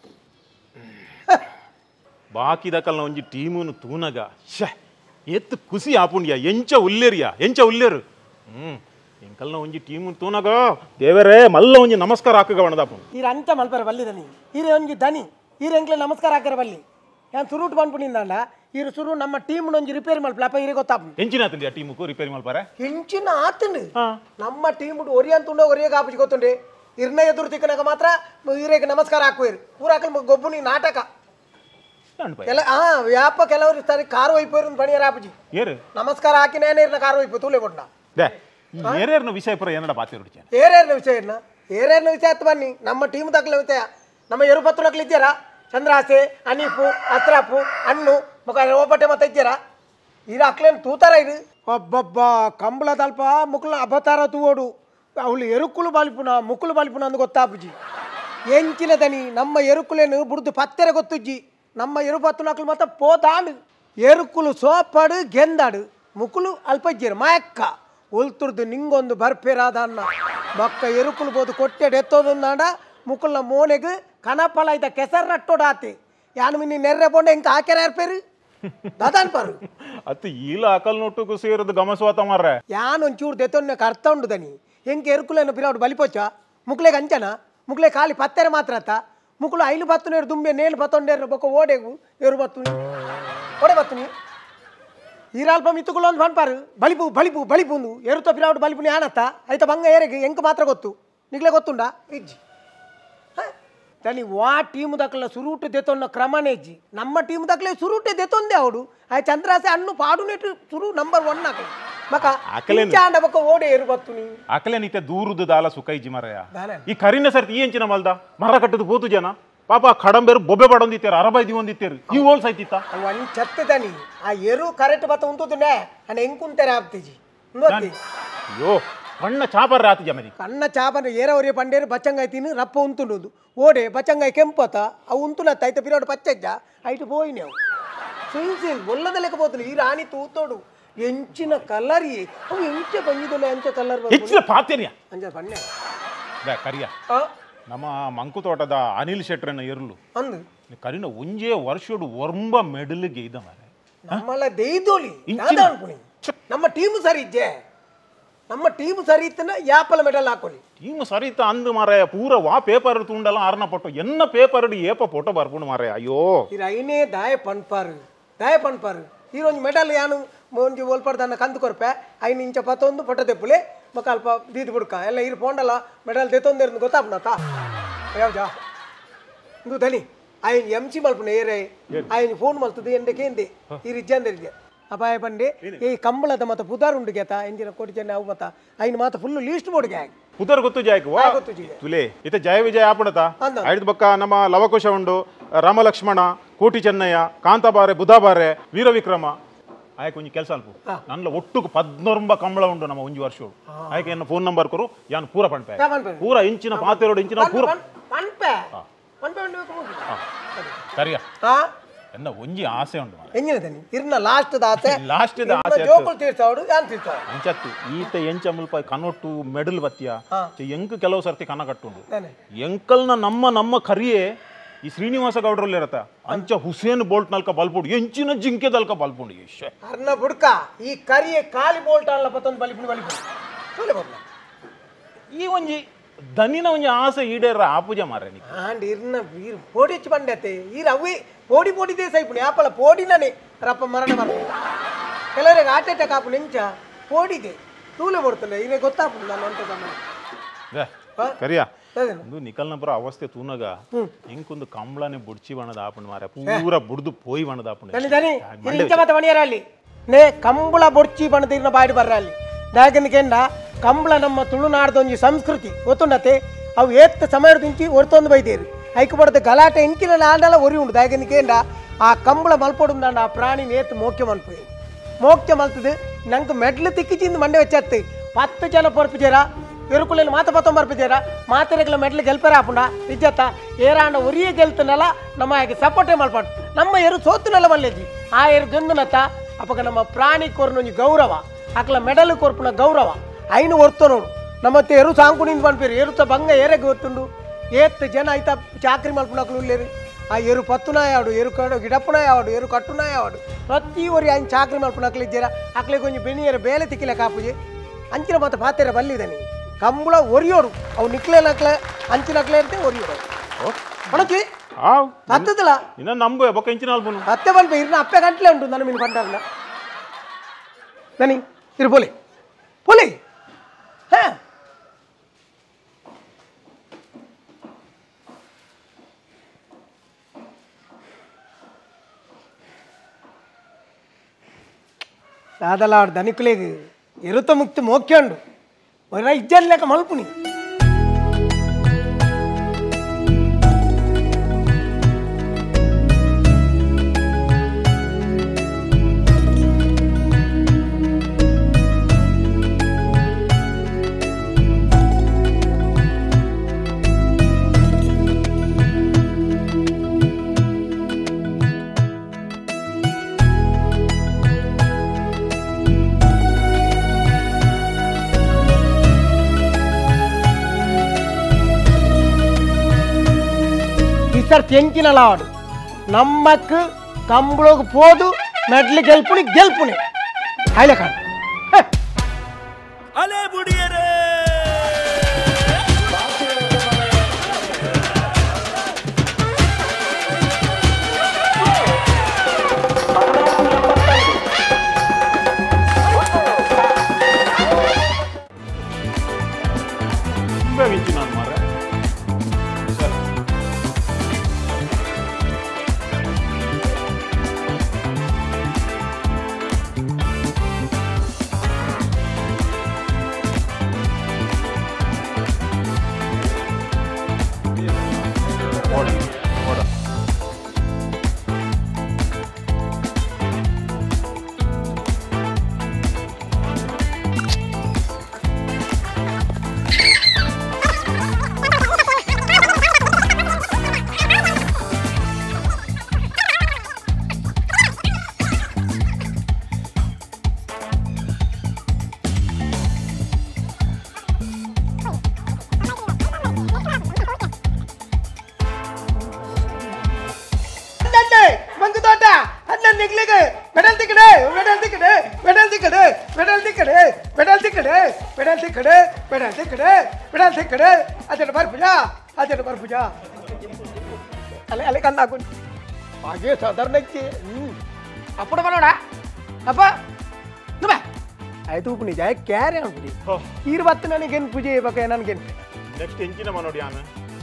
ಬಾಕಿದಕಲ್ನ ಒಂಜಿ ಟೀಮುನು ತೂನಗ ಶೇ ಎತ್ತು ಖುಷಿ ಆಪುಂಡ್ಯ ಎಂಚ ಉಲ್ಲೇರಿಯ ಎಂಚ ಉಲ್ಲೇರು ಹ್ಮ್ ಎಂಕಲ್ನ ಒಂಜಿ ಟೀಮುನು ತೂನಗ ದೇವರೇ ಮಲ್ಲ ಒಂಜಿ ನಮಸ್ಕಾರ ಹಾಕಗ ಬಣದಾಪು ಈರ ಅಂಚ ಮಲ್ಪರ ಬಲ್ಲಿದನಿ ಈರ ಒಂಜಿ ದನಿ ಈರ ಎಂಕ್ಲೆ ನಮಸ್ಕಾರ ಹಾಕರ ಬಲ್ಲಿ ಯಾನ್ ಸುರುಟ್ ಬಂದ್ಬಿಟ್ಟಿಂದ ಇರು ಸುರು ನಮ್ಮ ಟೀಮ್ ಒಂಜಿ ರಿಪೇರಿ ಮಲ್ಪಲಪ್ಪ ಇರಿ ಗೊತ್ತಾಪು ಎಂಚಿನ ಆತಂಡಿ ಆ ಟೀಮುಕು ರಿಪೇರಿ ಮಲ್ಪಾರೆ ಹೆಂಚಿನ ಆತಂಡು ನಮ್ಮ ಟೀಮ್ ಒರಿ ಅಂತುಂಡ ಒರಿಯಾಗ ಆಪುಜಿ ಗೊತ್ತುಂಡೆ ಇರ್ನ ಎದುರು ತಿಕ್ಕನಾಗ ಮಾತ್ರ ಇರೇಗ ನಮಸ್ಕಾರ ಹಾಕುವೇರು ಊರಾಕಲ್ ಗೊಬ್ಬುನಿ ನಾಟಕ ಕೆಲ ಹಾ ವ್ಯಾಪ ಕೆಲವರು ಇರ್ತಾರೆ ಕಾರು ಒಯ್ಪೋರು ಬಣಿಯರ ಆಪುಜಿ ಏರು ನಮಸ್ಕಾರ ಹಾಕಿನೇನೆ ಇರ್ನ ಕಾರು ಒಯ್ಪು ತೂಲೆ ಕೊಟ್ಟ ದೇ ಏರೇರ್ನ ವಿಷಯ ಪುರ ಏನಡ ಬಾತಿರು ಏರೇರ್ನ ವಿಷಯ ಇರ್ನ ಏರೇರ್ನ ವಿಷಯ ಹತ್ತು ಬನ್ನಿ ನಮ್ಮ ಟೀಮ್ ತಕ್ಕಲ ವಿಷಯ ನಮ್ಮ ಎರು ಪತ್ತು ನಕ್ಲು ಇದ್ದೀರಾ ಚಂದ್ರಾಸೆ ಅನೀಫು ಅಸ್ರಾಫು ಹಣ್ಣು ಮುಖ ಓಪಟ್ಟೆ ಮತ್ತೆ ಇದ್ದೀರಾ ಇದು ಅಕ್ಲೇನು ತೂತಾರ ಇದು ಒಬ್ಬೊಬ್ಬ ಕಂಬಳ ತಲ್ಪ ಮುಕ್ಲ ಅಬತಾರ ತೂವೋಡು ಅವಳು ಎರುಕುಲು ಬಲಿಪುನ ಮುಕ್ಕುಲು ಬಲಿಪುನ ಅಂದು ಗೊತ್ತಾಪುಜಿ ಎಂಚಿನ ದನಿ ನಮ್ಮ ಎರುಕುಲೇನು ಬುಡ್ದು ಪತ್ತೆರೆ ಗೊತ್ತುಜ್ಜಿ ನಮ್ಮ ಎರು ಪತ್ತು ನಕ್ಲು ಮತ್ತೆ ಪೋತಾಂಡು ಎರುಕುಲು ಸೋಪಾಡು ಗೆಂದಾಡು ಮುಕ್ಕುಲು ಅಲ್ಪಜ್ಜೇರು ಮಾಯಕ್ಕ ಉಲ್ತುರ್ದು ನಿಂಗೊಂದು ಬರ್ಪೇರಾದ ಅನ್ನ ಮಕ್ಕ ಎರುಕುಲು ಬೋದು ಕೊಟ್ಟೆಡು ಎತ್ತೋದೊಂದಾಂಡ ಮುಕ್ಕುಲ್ನ ಮೋನೆಗೆ ಕನಪಲ ಇದ್ದ ಕೆಸರಟ್ಟೋಡಾತೆ ಯಾನು ಮಿನಿ ನೆರ್ರೆ ಬೋಂಡೆ ಇಂಕ ಹಾಕ್ಯಾರ ಯಾರ್ಪೇರು ದಾದಾನ್ ಪಾರು ಅತ್ತು ಈಲ ಅಕಲ್ ನೊಟ್ಟುಕು ಸೇರದು ಗಮಸ್ವಾತ ಮಾರ್ರೆ ಯಾನು ಒಂಚೂರು ದೆತ್ತೊನ್ನ ಅರ್ಥ ಉಂಡು ದನಿ ಹೆಂಗೆ ಎರುಕುಲೇನು ಪಿರಾಡು ಬಲಿಪೋಚ ಮುಕ್ಲೆಗೆ ಅಂಚನ ಮುಕ್ಲೆ ಖಾಲಿ ಪತ್ತೆರೆ ಮಾತ್ರ ಆತ ಮುಕ್ಕಳು ಐಲು ಬತ್ತು ನೇರು ದುಂಬೆ ನೇಲು ಬತ್ತೊಂಡೇರು ಬೊಕ್ಕ ಓಡೆಗು ಎರು ಬತ್ತುನಿ ಓಡೆ ಬತ್ತುನಿ ಈರಾಲ್ಪ ಮಿತ್ತುಗಳು ಒಂದು ಬಣ್ಪಾರು ಬಲಿಪು ಬಲಿಪು ಬಲಿಪುಂದು ಎರುತ್ತ ಪಿರಾಡು ಬಲಿಪುನಿ ಆನತ್ತ ಆಯ್ತ ಬಂಗ ಏರೆಗೆ ಎಂಕ ಮಾತ್ರ ಗೊತ್ತು ನಿಗ್ಲೆ ಗೊತ್ತುಂಡ ಇಜ್ಜಿ ತನಿ ವಾ ಟೀಮ್ ದಕ್ಕಲ ಸುರುಟು ದೆತ್ತೊನ್ನ ಕ್ರಮನೇ ಇಜ್ಜಿ ನಮ್ಮ ಟೀಮ್ ದಕ್ಕಲೆ ಸುರುಟೆ ದೆತ್ತೊಂದೆ ಅವಡು ಆಯ್ ಚಂದ್ರಾಸೆ ಹಣ್ಣು ಪಾಡು ನೆಟ್ಟು ಸುರು ನಂಬರ್ ಒನ್ ಆಕಲಿ ಮಕ ಇಂಚಾಂಡ ಬೊಕ್ಕ ಓಡೆ ಎರು ಬತ್ತುನಿ ಅಕಲೆ ನಿತ್ಯ ದೂರುದು ದಾಲ ಸುಖ ಇಜ್ಜಿ ಮರಯ ಈ ಕರಿನ ಸರ್ತಿ ಈ ಎಂಚಿನ ಮಲ್ದ ಮರ ಕಟ್ಟದು ಬೋತು ಜನ ಪಾಪ ಕಡಂಬೇರು ಬೊಬ್ಬೆ ಬಡೊಂದಿತ್ತೇರು ಅರಬೈದಿ ಒಂದಿತ್ತೇರು ಈ ಹೋಲ್ ಸೈತಿತ್ತ ಅವನ್ ಚತ್ತದನಿ ಆ ಎರು ಕರೆಕ್ಟ್ ಬತ್ತ ಉಂತುದುನೆ ಅಣ್ಣ ಎಂಕುಂತಾರೆ ಆಗ್ತಿಜಿ ಅಯ್ಯೋ ಕಣ್ಣ ಚಾಪರ್ ರಾತಿ ಜಮದಿ ಕಣ್ಣ ಚಾಪರ್ ಏರವರಿಯ ಪಂಡೇರು ಬಚ್ಚಂಗಾಯ್ ತಿನ್ನು ರಪ್ಪ ಉಂತುಂಡುದು ಓಡೆ ಬಚ್ಚಂಗಾಯ್ ಕೆಂಪತ ಅವು ಉಂತುನತ್ತ ಐತ ಪಿರಾಡು ಪಚ್ಚಜ್ಜ ಐಟು ಪೋಯಿನಿ ಅವು ಸಿಂಗ್ ಸಿಂಗ್ ಒಲ್ಲದ ಲೆಕ್ಕ పోతుంది ಈ ರಾಣಿ ತೂತೋಡು ಎಂಚಿನ ಕಲರ್ ಅವು ಎಂಚ ಬಂದಿದಲ್ಲ ಎಂಚ ಕಲರ್ ಹೆಚ್ಚಿನ ಪಾತ್ಯರ್ಯ ಅಂಜ ಬಣ್ಣೆ ಬೇ ಕರಿಯ ನಮ್ಮ ಮಂಕು ತೋಟದ ಅನಿಲ್ ಶೆಟ್ರನ ಎರ್ಲು ಅಂದು ಕರಿನ ಒಂಜೇ ವರ್ಷೋಡು ಒರ್ಂಬ ಮೆಡಲ್ಗೆ ಇದ್ದ ಮಾರೆ ನಮ್ಮಲ್ಲ ದೇಯ್ದೋಳಿ ನಮ್ಮ ಟೀಮ್ ಸರಿ ಇಜ್ಜೆ ನಮ್ಮ ಟೀಮ್ ಸರಿ ಇತ್ತನ ಯಾಪಲ ಮೆಡಲ್ ಹಾಕೊಳ್ಳಿ ಟೀಮ್ ಸರಿತ ಅಂದು ಮಾರಾಯ ಪೂರ ವಾ ಪೇಪರ್ ತುಂಡಲ್ಲ ಆರ್ನ ಪೊಟ್ಟು ಎನ್ನ ಪೇಪರ್ ಏಪ ಫೋಟೋ ಬರ್ಕೊಂಡು ಮಾರಾಯ ಅಯ್ಯೋ ಇದು ಐನೇ ದಾಯ ಪಣ್ಪಾರು ದಾಯ ಪಣ್ಪಾರು ಈ ಒಂದು ಮೆಡಲ್ ಯಾನು ಒಂಜಿ ಓಲ್ಪಡ್ದನ್ನ ಕಂದು ಕೊರ್ಪೆ ಐದು ಇಂಚ ಪತ್ತೊಂದು ಫೋಟೋ ತೆಪ್ಪುಲೆ ಮಕ್ಕ ಅಲ್ಪ ದೀದಿ ಬಿಡ್ಕ ಎಲ್ಲ ಇರು ಪೋಂಡಲ್ಲ ಮೆಡಲ್ ತೆತ್ತೊಂದಿರ್ದು ಗೊತ್ತಾಪ್ನತ್ತ ಯಾವ ಜಾ ಇದು ದನಿ ఆయన ఎంచి మల్పున ఏరే ఆయన ఫోన్ మల్తుంది ఎండకేంది ఈ రిజ్జందరిగే ಅಪಾಯ ಬಂದೆ ಈ ಕಂಬಳದ ಮತ ಪುದಾರ್ ಉಂಡು ಗೇತ ಎಂಜಿನ ಕೋಟಿ ಜನ ಅವು ಮತ ಐನ್ ಮಾತ ಫುಲ್ ಲೀಸ್ಟ್ ಬೋರ್ಡ್ ಗ್ಯಾಗ್ ಪುದಾರ್ ಗೊತ್ತು ಜಾಯ್ಕ ವಾ ಗೊತ್ತು ಜಿ ತುಲೆ ಇತ ಜಯ ವಿಜಯ ಆಪಣತ ಐದು ಬಕ್ಕ ನಮ್ಮ ಲವಕುಶ ಉಂಡು ರಾಮಲಕ್ಷ್ಮಣ ಕೋಟಿ ಚೆನ್ನಯ್ಯ ಕಾಂತಾಬಾರೆ ಬುಧಾಬಾರೆ ವೀರವಿಕ್ರಮ ಆಯ್ಕೆ ಒಂಜಿ ಕೆಲಸ ಅಲ್ಪ ನನ್ನ ಒಟ್ಟು ಪದ್ನೊಂಬ ಕಂಬಳ ಉಂಡು ನಮ್ಮ ಒಂಜಿ ವರ್ಷ ಆಯ್ಕೆ ಎನ್ನ ಫೋನ್ ನಂಬರ್ ಕೊರು ಯಾನ್ ಪೂರ ಪಂಪೆ ಪೂರ ಇಂಚಿನ ಪಾತೆರೋಡು ಇಂಚಿನ ಪೂರ ಪಂಪೆ ಪಂಪೆ ಉಂಡು ಸರಿಯಾ ಎನ್ನ ಒಂಜಿ ಆಸೆ ಉಂಟು ಎಂಜಿನದನಿ ಇರ್ನ ಲಾಸ್ಟ್ ಆಸೆ ಲಾಸ್ಟ್ ಆಸೆ ಜೋಕುಲ್ ತೀರ್ಸಾವಡು ಯಾನ್ ತೀರ್ಸಾವ ಅಂಚತ್ತು ಈತ ಎಂಚ ಮುಲ್ಪ ಕನೊಟ್ಟು ಮೆಡಲ್ ಬತ್ತಿಯ ಎಂಕ್ ಕೆಲವು ಸರ್ತಿ ಕನ ಕಟ್ಟುಂಡು ಎಂಕಲ್ನ ನಮ್ಮ ನಮ್ಮ ಕರಿಯೇ ಈ ಶ್ರೀನಿವಾಸ ಗೌಡ್ರಲ್ಲಿ ಇರತ್ತ ಅಂಚ ಹುಸೇನ್ ಬೋಲ್ಟ್ ನಲ್ಕ ಬಲ್ಪುಡು ಎಂಚಿನ ಜಿಂಕೆ ದಲ್ಕ ಬಲ್ಪುಂಡು ಯಶ ಅರ್ನ ಬುಡ್ಕ ಈ ಕರಿಯೇ ಖಾಲಿ ಬೋಲ್ಟ್ ಅಲ್ಲ ಪತ್ತೊಂದು ಬಲಿಪುಂಡು ಬಲಿಪುಂಡು ಈ ಒಂಜಿ ದನಿನ ಒಂಜಿ ಆಸೆ ಈಡೇರ ಆಪೂಜೆ ಮಾರೆ ನೀ ಆಂಡ್ ಇರ್ನ ವೀರ್ ಪೋಡಿ ಹೆಚ್ಚು ಬಂಡತೆ ಈರ್ ಅವಿ ಪೋಡಿ ಪೋಡಿ ದೇಶ ಐಪುಣಿ ಆಪಲ ಪೋಡಿನೇ ರಪ್ಪ ಮರಣ ಮಾರ ಕೆಲವರಿಗೆ ಹಾರ್ಟ್ ಅಟ್ಯಾಕ್ ಆಪು ನೆಂಚ ಪೋಡಿದೆ ತೂಲೆ ಬರ್ತಲ್ಲ ಈಗ ಗೊತ್ತಾಪು ನಾನು ಅಂತ ಸಮಯ ಕರಿಯಾ ಒಂದು ನಿಕಲ್ನ ಬರೋ ಅವಸ್ಥೆ ತೂನಗ ಇಂಕೊಂದು ಕಂಬಳನೆ ಬುಡ್ಚಿ ಬಣ್ಣದ ಆಪುಂಡು ಮಾರೆ ಪೂರ ಬುಡ್ದು ಪೋಯಿ ಬಣ್ಣದ ಆಪುಂಡು ದನಿ ದನಿ ಇಂಚ ಮತ ಮಣಿಯರ ಅಲ್ಲಿ ನೇ ಕಂಬಳ ಬೊಡ್ಚಿ ಬಣ್ಣದ ಇರ್ನ ಬಾಡಿ ಬರ್ರ ಅಲ್ಲಿ ದಾಗನಿಕೆಂಡ ಕಂಬಳ ನಮ್ಮ ತುಳುನಾಡದ ಒಂಜಿ ಸಂಸ್ಕೃತಿ ಗೊತ್ತುಂಡತೆ ಅವು ಏತ್ ಸಮಯದ ಇಂಚಿ ಹೊರತೊಂದು ಬೈದೇರು ಐಕು ಬಡದ ಗಲಾಟೆ ಇಂಕಿನ ಆಂಡಲ ಒರಿ ಉಂಡು ದಾಗನಿಕೆಂಡ ಆ ಕಂಬಳ ಮಲ್ಪೊಡು ಆ ಪ್ರಾಣಿ ನೇತ್ ಮೋಕ್ಯ ಮಲ್ಪೋಯಿ ಮೋಕ್ಯ ಮಲ್ತದು ನಂಗೆ ಮೆಡ್ಲು ತಿಕ್ಕಿಚಿಂದ ಮಂಡೆ ವೆಚ್ಚತ್ತೆ ಪತ್ತು ಜನ ಪೊರ್ಪಿಜೇರ ಎರುಕುಲೆಲ್ಲ ಮಾತ ಪತ್ತೊಂಬ ಬರ್ಪಿಜೇರ ಮಾತೆರೆಗಳ ಮೆಡ್ಲು ಗೆಲ್ಪರ ಆಪುಂಡ ನಿಜತ್ತ ಏರಾಂಡ ಒರಿಯೇ ಗೆಲ್ತನಲ್ಲ ನಮ್ಮ ಹಾಗೆ ಸಪೋರ್ಟೇ ಮಲ್ಪಾಡು ನಮ್ಮ ಎರು ಸೋತುನಲ್ಲ ಮಲ್ಲೇಜಿ ಆ ಎರು ಗೆಂದುನತ್ತ ಅಪ್ಪಗ ನಮ್ಮ ಪ್ರಾಣಿ ಕೊರ್ನೊಂಜಿ ಗೌರವ ಅಕ್ಲ ಮೆಡಲ್ ಕೊರ್ಪುನ ಗೌರವ ಐನು ಹೊರ್ತು ನೋಡು ನಮ್ಮತ್ತೆ ಎರು ಸಾಂಕುಣಿಂದ ಬಂದ್ಪೇರು ಎರುತ್ತ ಬಂಗ ಏರೆಗೆ ಗೊತ್ತುಂಡು ಏತ್ ಜನ ಆಯ್ತಾ ಚಾಕ್ರಿ ಮಲ್ಪುನಕ್ಲು ಉಳ್ಳೇರಿ ಆ ಎರು ಪತ್ತುನಾಯ ಆಡು ಎರು ಕಡು ಗಿಡಪ್ಪುನಾಯ ಆಡು ಎರು ಕಟ್ಟುನಾಯ ಆಡು ಪ್ರತಿ ಒರಿ ಆಯ್ನ ಚಾಕ್ರಿ ಮಲ್ಪುನಕ್ಲು ಇದ್ದೀರ ಅಕ್ಲೆ ಕೊಂಚ ಬೆನಿಯರ ಬೇಲೆ ತಿಕ್ಕಿಲೆ ಕಾಪುಜಿ ಅಂಚಿನ ಮತ್ತೆ ಪಾತೆರ ಬಲ್ಲಿದ್ದಾನೆ ಕಂಬಳ ಒರಿಯೋಡು ಅವು ನಿಕ್ಲೆ ನಕ್ಲೆ ಅಂಚಿನಕ್ಲೆ ಇರ್ತೆ ಒರಿಯೋಡು ಒಣಕಿ ಹತ್ತದಲ್ಲ ಇನ್ನ ನಂಬು ಬೊಕ್ಕ ಇಂಚಿನ ಅಲ್ಪನು ಹತ್ತೆ ಬಂದ್ಪೆ ಇರ್ನ ಅಪ್ಪೆ ಗಂಟ್ಲೆ ಉಂಟು ನನ್ನ ಮೀನು ಪಂಡಾರ್ನ ನನಿ ಇರು ಬೋಲಿ ಬೋಲಿ ಹಾ దాదలా ఆడు ధనికులేదు ఎరుత ముక్తి మోక్యాండు ఒరే ఇజ్జలు లేక మలుపుని తెంకినలాడు నమ్మకు కంబులోకి పోదు మెడ్లు గెలుపుని గెలుపుని హైలే కాదు అలే బుడియరే ఉపయోగించినాను మరి అలే కన్నా బాగా సాధారణ అప్పుడు మనోడా అప్ప నువ్వే ಆಯ್ತು ಉಪ್ಪು ನಿಜ ಕ್ಯಾರೆ ಅನ್ಬಿಡಿ ಈರು ಬತ್ತು ನನಗೇನು ಪೂಜೆ ಬೇಕಾ ನನಗೇನು ನೆಕ್ಸ್ಟ್ ಎಂಚಿನ ಮನೋಡಿ ಆನೆ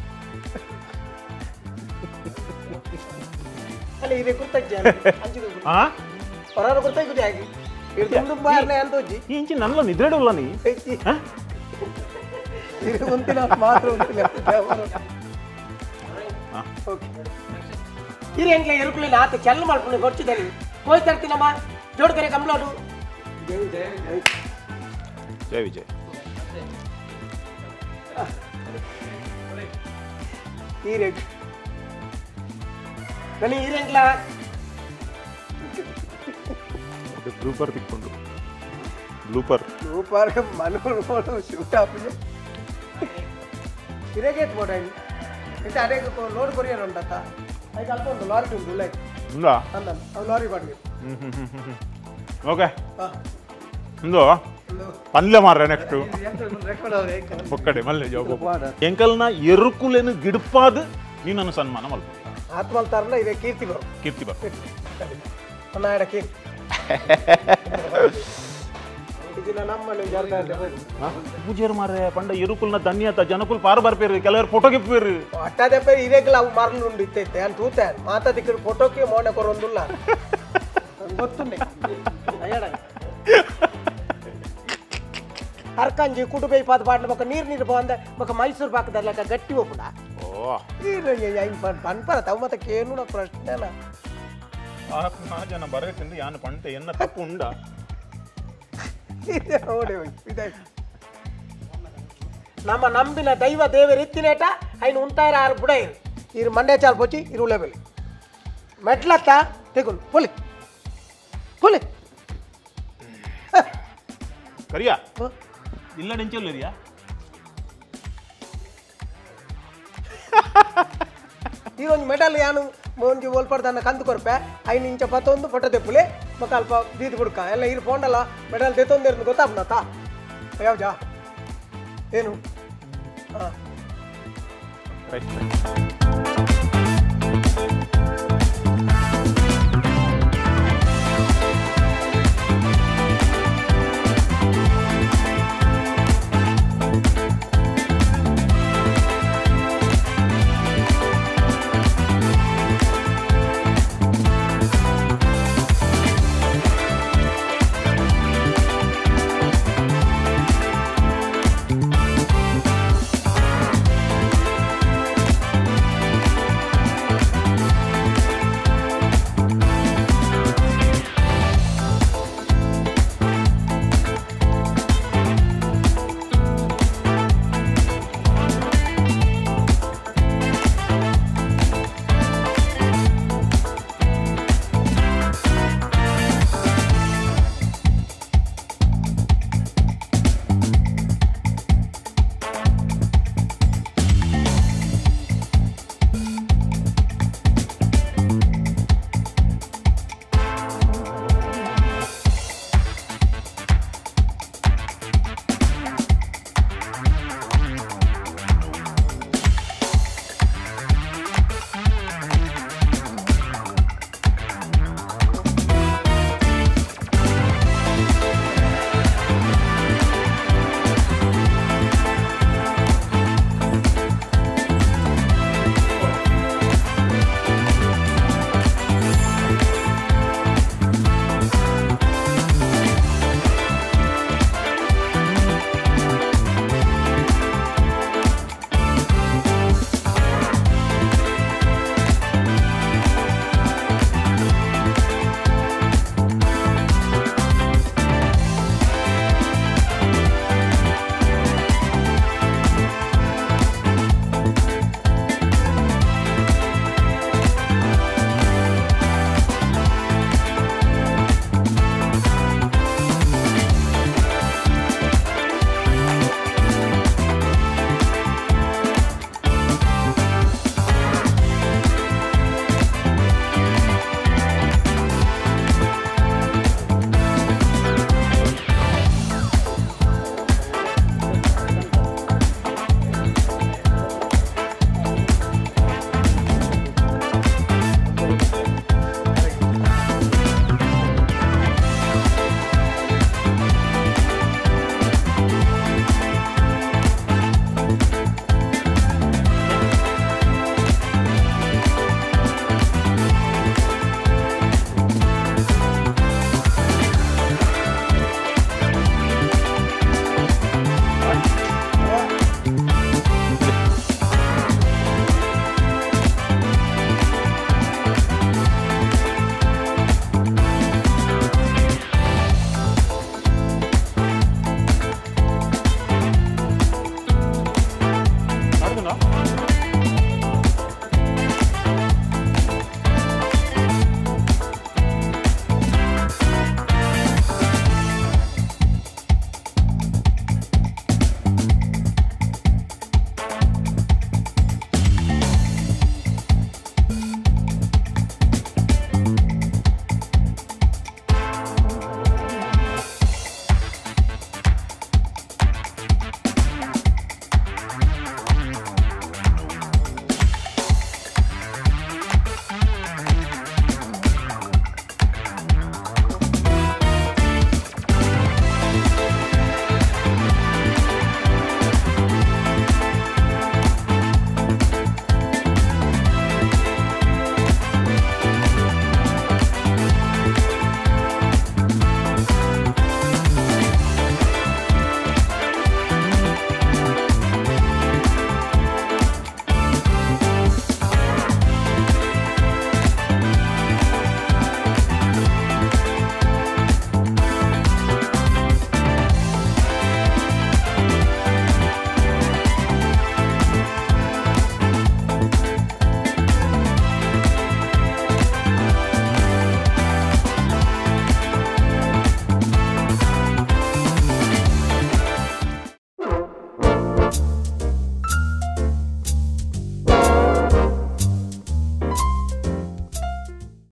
ಅಲ್ಲ ಇದೆ ಗುರ್ತಾಗಿ ಹಾ ಹೊರ ಗುರ್ತಾಗಿ ಆಗಿ ಇದು ಬಾರ್ನೆ ಅಂತ ಹೋಗಿ ಈ ಇಂಚಿ ನಲ್ಲ ನಿದ್ರೆಡುಲ್ಲ ನೀ ಇದು ಒಂದಿನ ಮಾತ್ರ ಒಂದಿನ ಇದು ಎಂಟ್ಲ ಎರುಕುಲಿ ಆತ ಚೆಲ್ಲ ಮಾಡ್ಕೊಂಡು ಗೊತ್ತಿದ್ದಲ್ಲಿ ಹೋಯ್ತಾ ಇರ್ತೀನಮ್ಮ ಜೋಡ್ಕರೆ ಕಂಪ್ಲೋಟು ಜೈ ವಿಜಯ್ ಈರೆಗ್ ನನಗೆ ಈರೆಂಟ್ಲ ಬ್ಲೂಪರ್ ತಿಕ್ಕೊಂಡು ಬ್ಲೂಪರ್ ಬ್ಲೂಪರ್ ಮನೋಡು ಶೂಟ್ ಆಪಿದೆ ಇರೆಗೇಟ್ ಬೋಡಾಗಿ ಇಂತ ಅದೇ ಲೋಡ್ ಕೊರಿಯರ್ ಉಂಟತ್ತ ಅದಕ್ಕೆ ಅಲ್ಪ ಒಂದು ಲಾರಿ ಉಂಟು ಲೈಕ್ ఉందా ಅಂದ ಅವು ಲಾರಿ ಬಾಡಿಗೆ ఓకే ఉందో పనిలే మారే నెక్స్ట్ ఒక్కడే మళ్ళీ జాబ్ ఎంకల్న ఎరుకులేను గిడుపాదు నీ నన్ను సన్మానం అల్ప ಆತ್ಮಲ್ ತರನ ಇದೆ ಕೀರ್ತಿ ಬರು ಕೀರ್ತಿ ಬರ್ ನನ್ನ ಆಡ ಕೀರ್ತಿ ಇದನ್ನ ನಮ್ಮ ನೀವು ಜರ್ದ ಪೂಜಾರಿ ಮಾರೆ ಪಂಡ ಎರುಕುಲ್ನ ಧನ್ಯತ ಜನಕುಲ್ ಪಾರ ಬರ್ಪೇರು ಕೆಲವರು ಫೋಟೋಗೆ ಇಪ್ಪೇರು ಅಟ್ಟಾದೆಪ್ಪ ಇರೇಗಲ ಅವು ಮಾರ್ಲು ಉಂಡು ಇತ್ತೈತೆ ಅಂತ ತೂತೆ ಮಾತಾದಿಕ್ಕರು ಫೋಟೋಕ್ಕೆ ಮೋನೆ ಕೊರೊಂದುಲ್ಲ ಗೊತ್ತುಂಡೆ ಅಯ್ಯಡ ಅರ್ಕಂಜಿ ಕುಟುಂಬ ಪಾದ ಪಾಡ್ನ ಬಕ್ಕ ನೀರು ನೀರು ಬಂದ ಬಕ್ಕ ಮೈಸೂರು ಪಾಕದಲ್ಲ ಗಟ್ಟಿ ಹೋಗ್ಬಿಡ ಓ ಪನ್ಪರ ತವ ಮತ್ತೆ ಕೇನು ನಾ ಪ್ರಶ್ನೆನ ನಾ ಜನ ಬರಬೇಕೆಂದು ಯಾನು ಪಂಟೆ ಎನ್ನ ತಪ್ಪು ಉಂಡ ನೋಡಿ ನಮ್ಮ ನಂಬಿನ ದೈವ ದೇವರ ಎತ್ತಿನೇಟ ఆయన ఉంటారు ఆరు బుడే ఇరు మండే చాలు పోచి ఇరు లెవెల్ మెట్లత్త తెగులు పులి పులి ಕರಿಯಾ ಇಲ್ಲ ನೆಂಚಲ್ಲರಿಯಾ ఈరోజు మెడల్ యాను మోంజి ఓల్పడదన్న కందు కొరపే ఆయన ఇంಚ ಪತ್ತೊಂದು ಫೋಟೋ ತೆಪ್ಪುಲೆ ಮಕ್ಕ ಅಲ್ಪ ದೀದು ಬಿಡ್ಕ ಎಲ್ಲ ಇರು ಫೋಂಡಲ್ಲ ಮೆಡಲ್ ತೆತ್ತೊಂದು ಇருந்து ಗೊತ್ತಾಗ್ನ ತಾ ಯಾವ ಜಾ ಏನು ಹಾಂ ರೈಟ್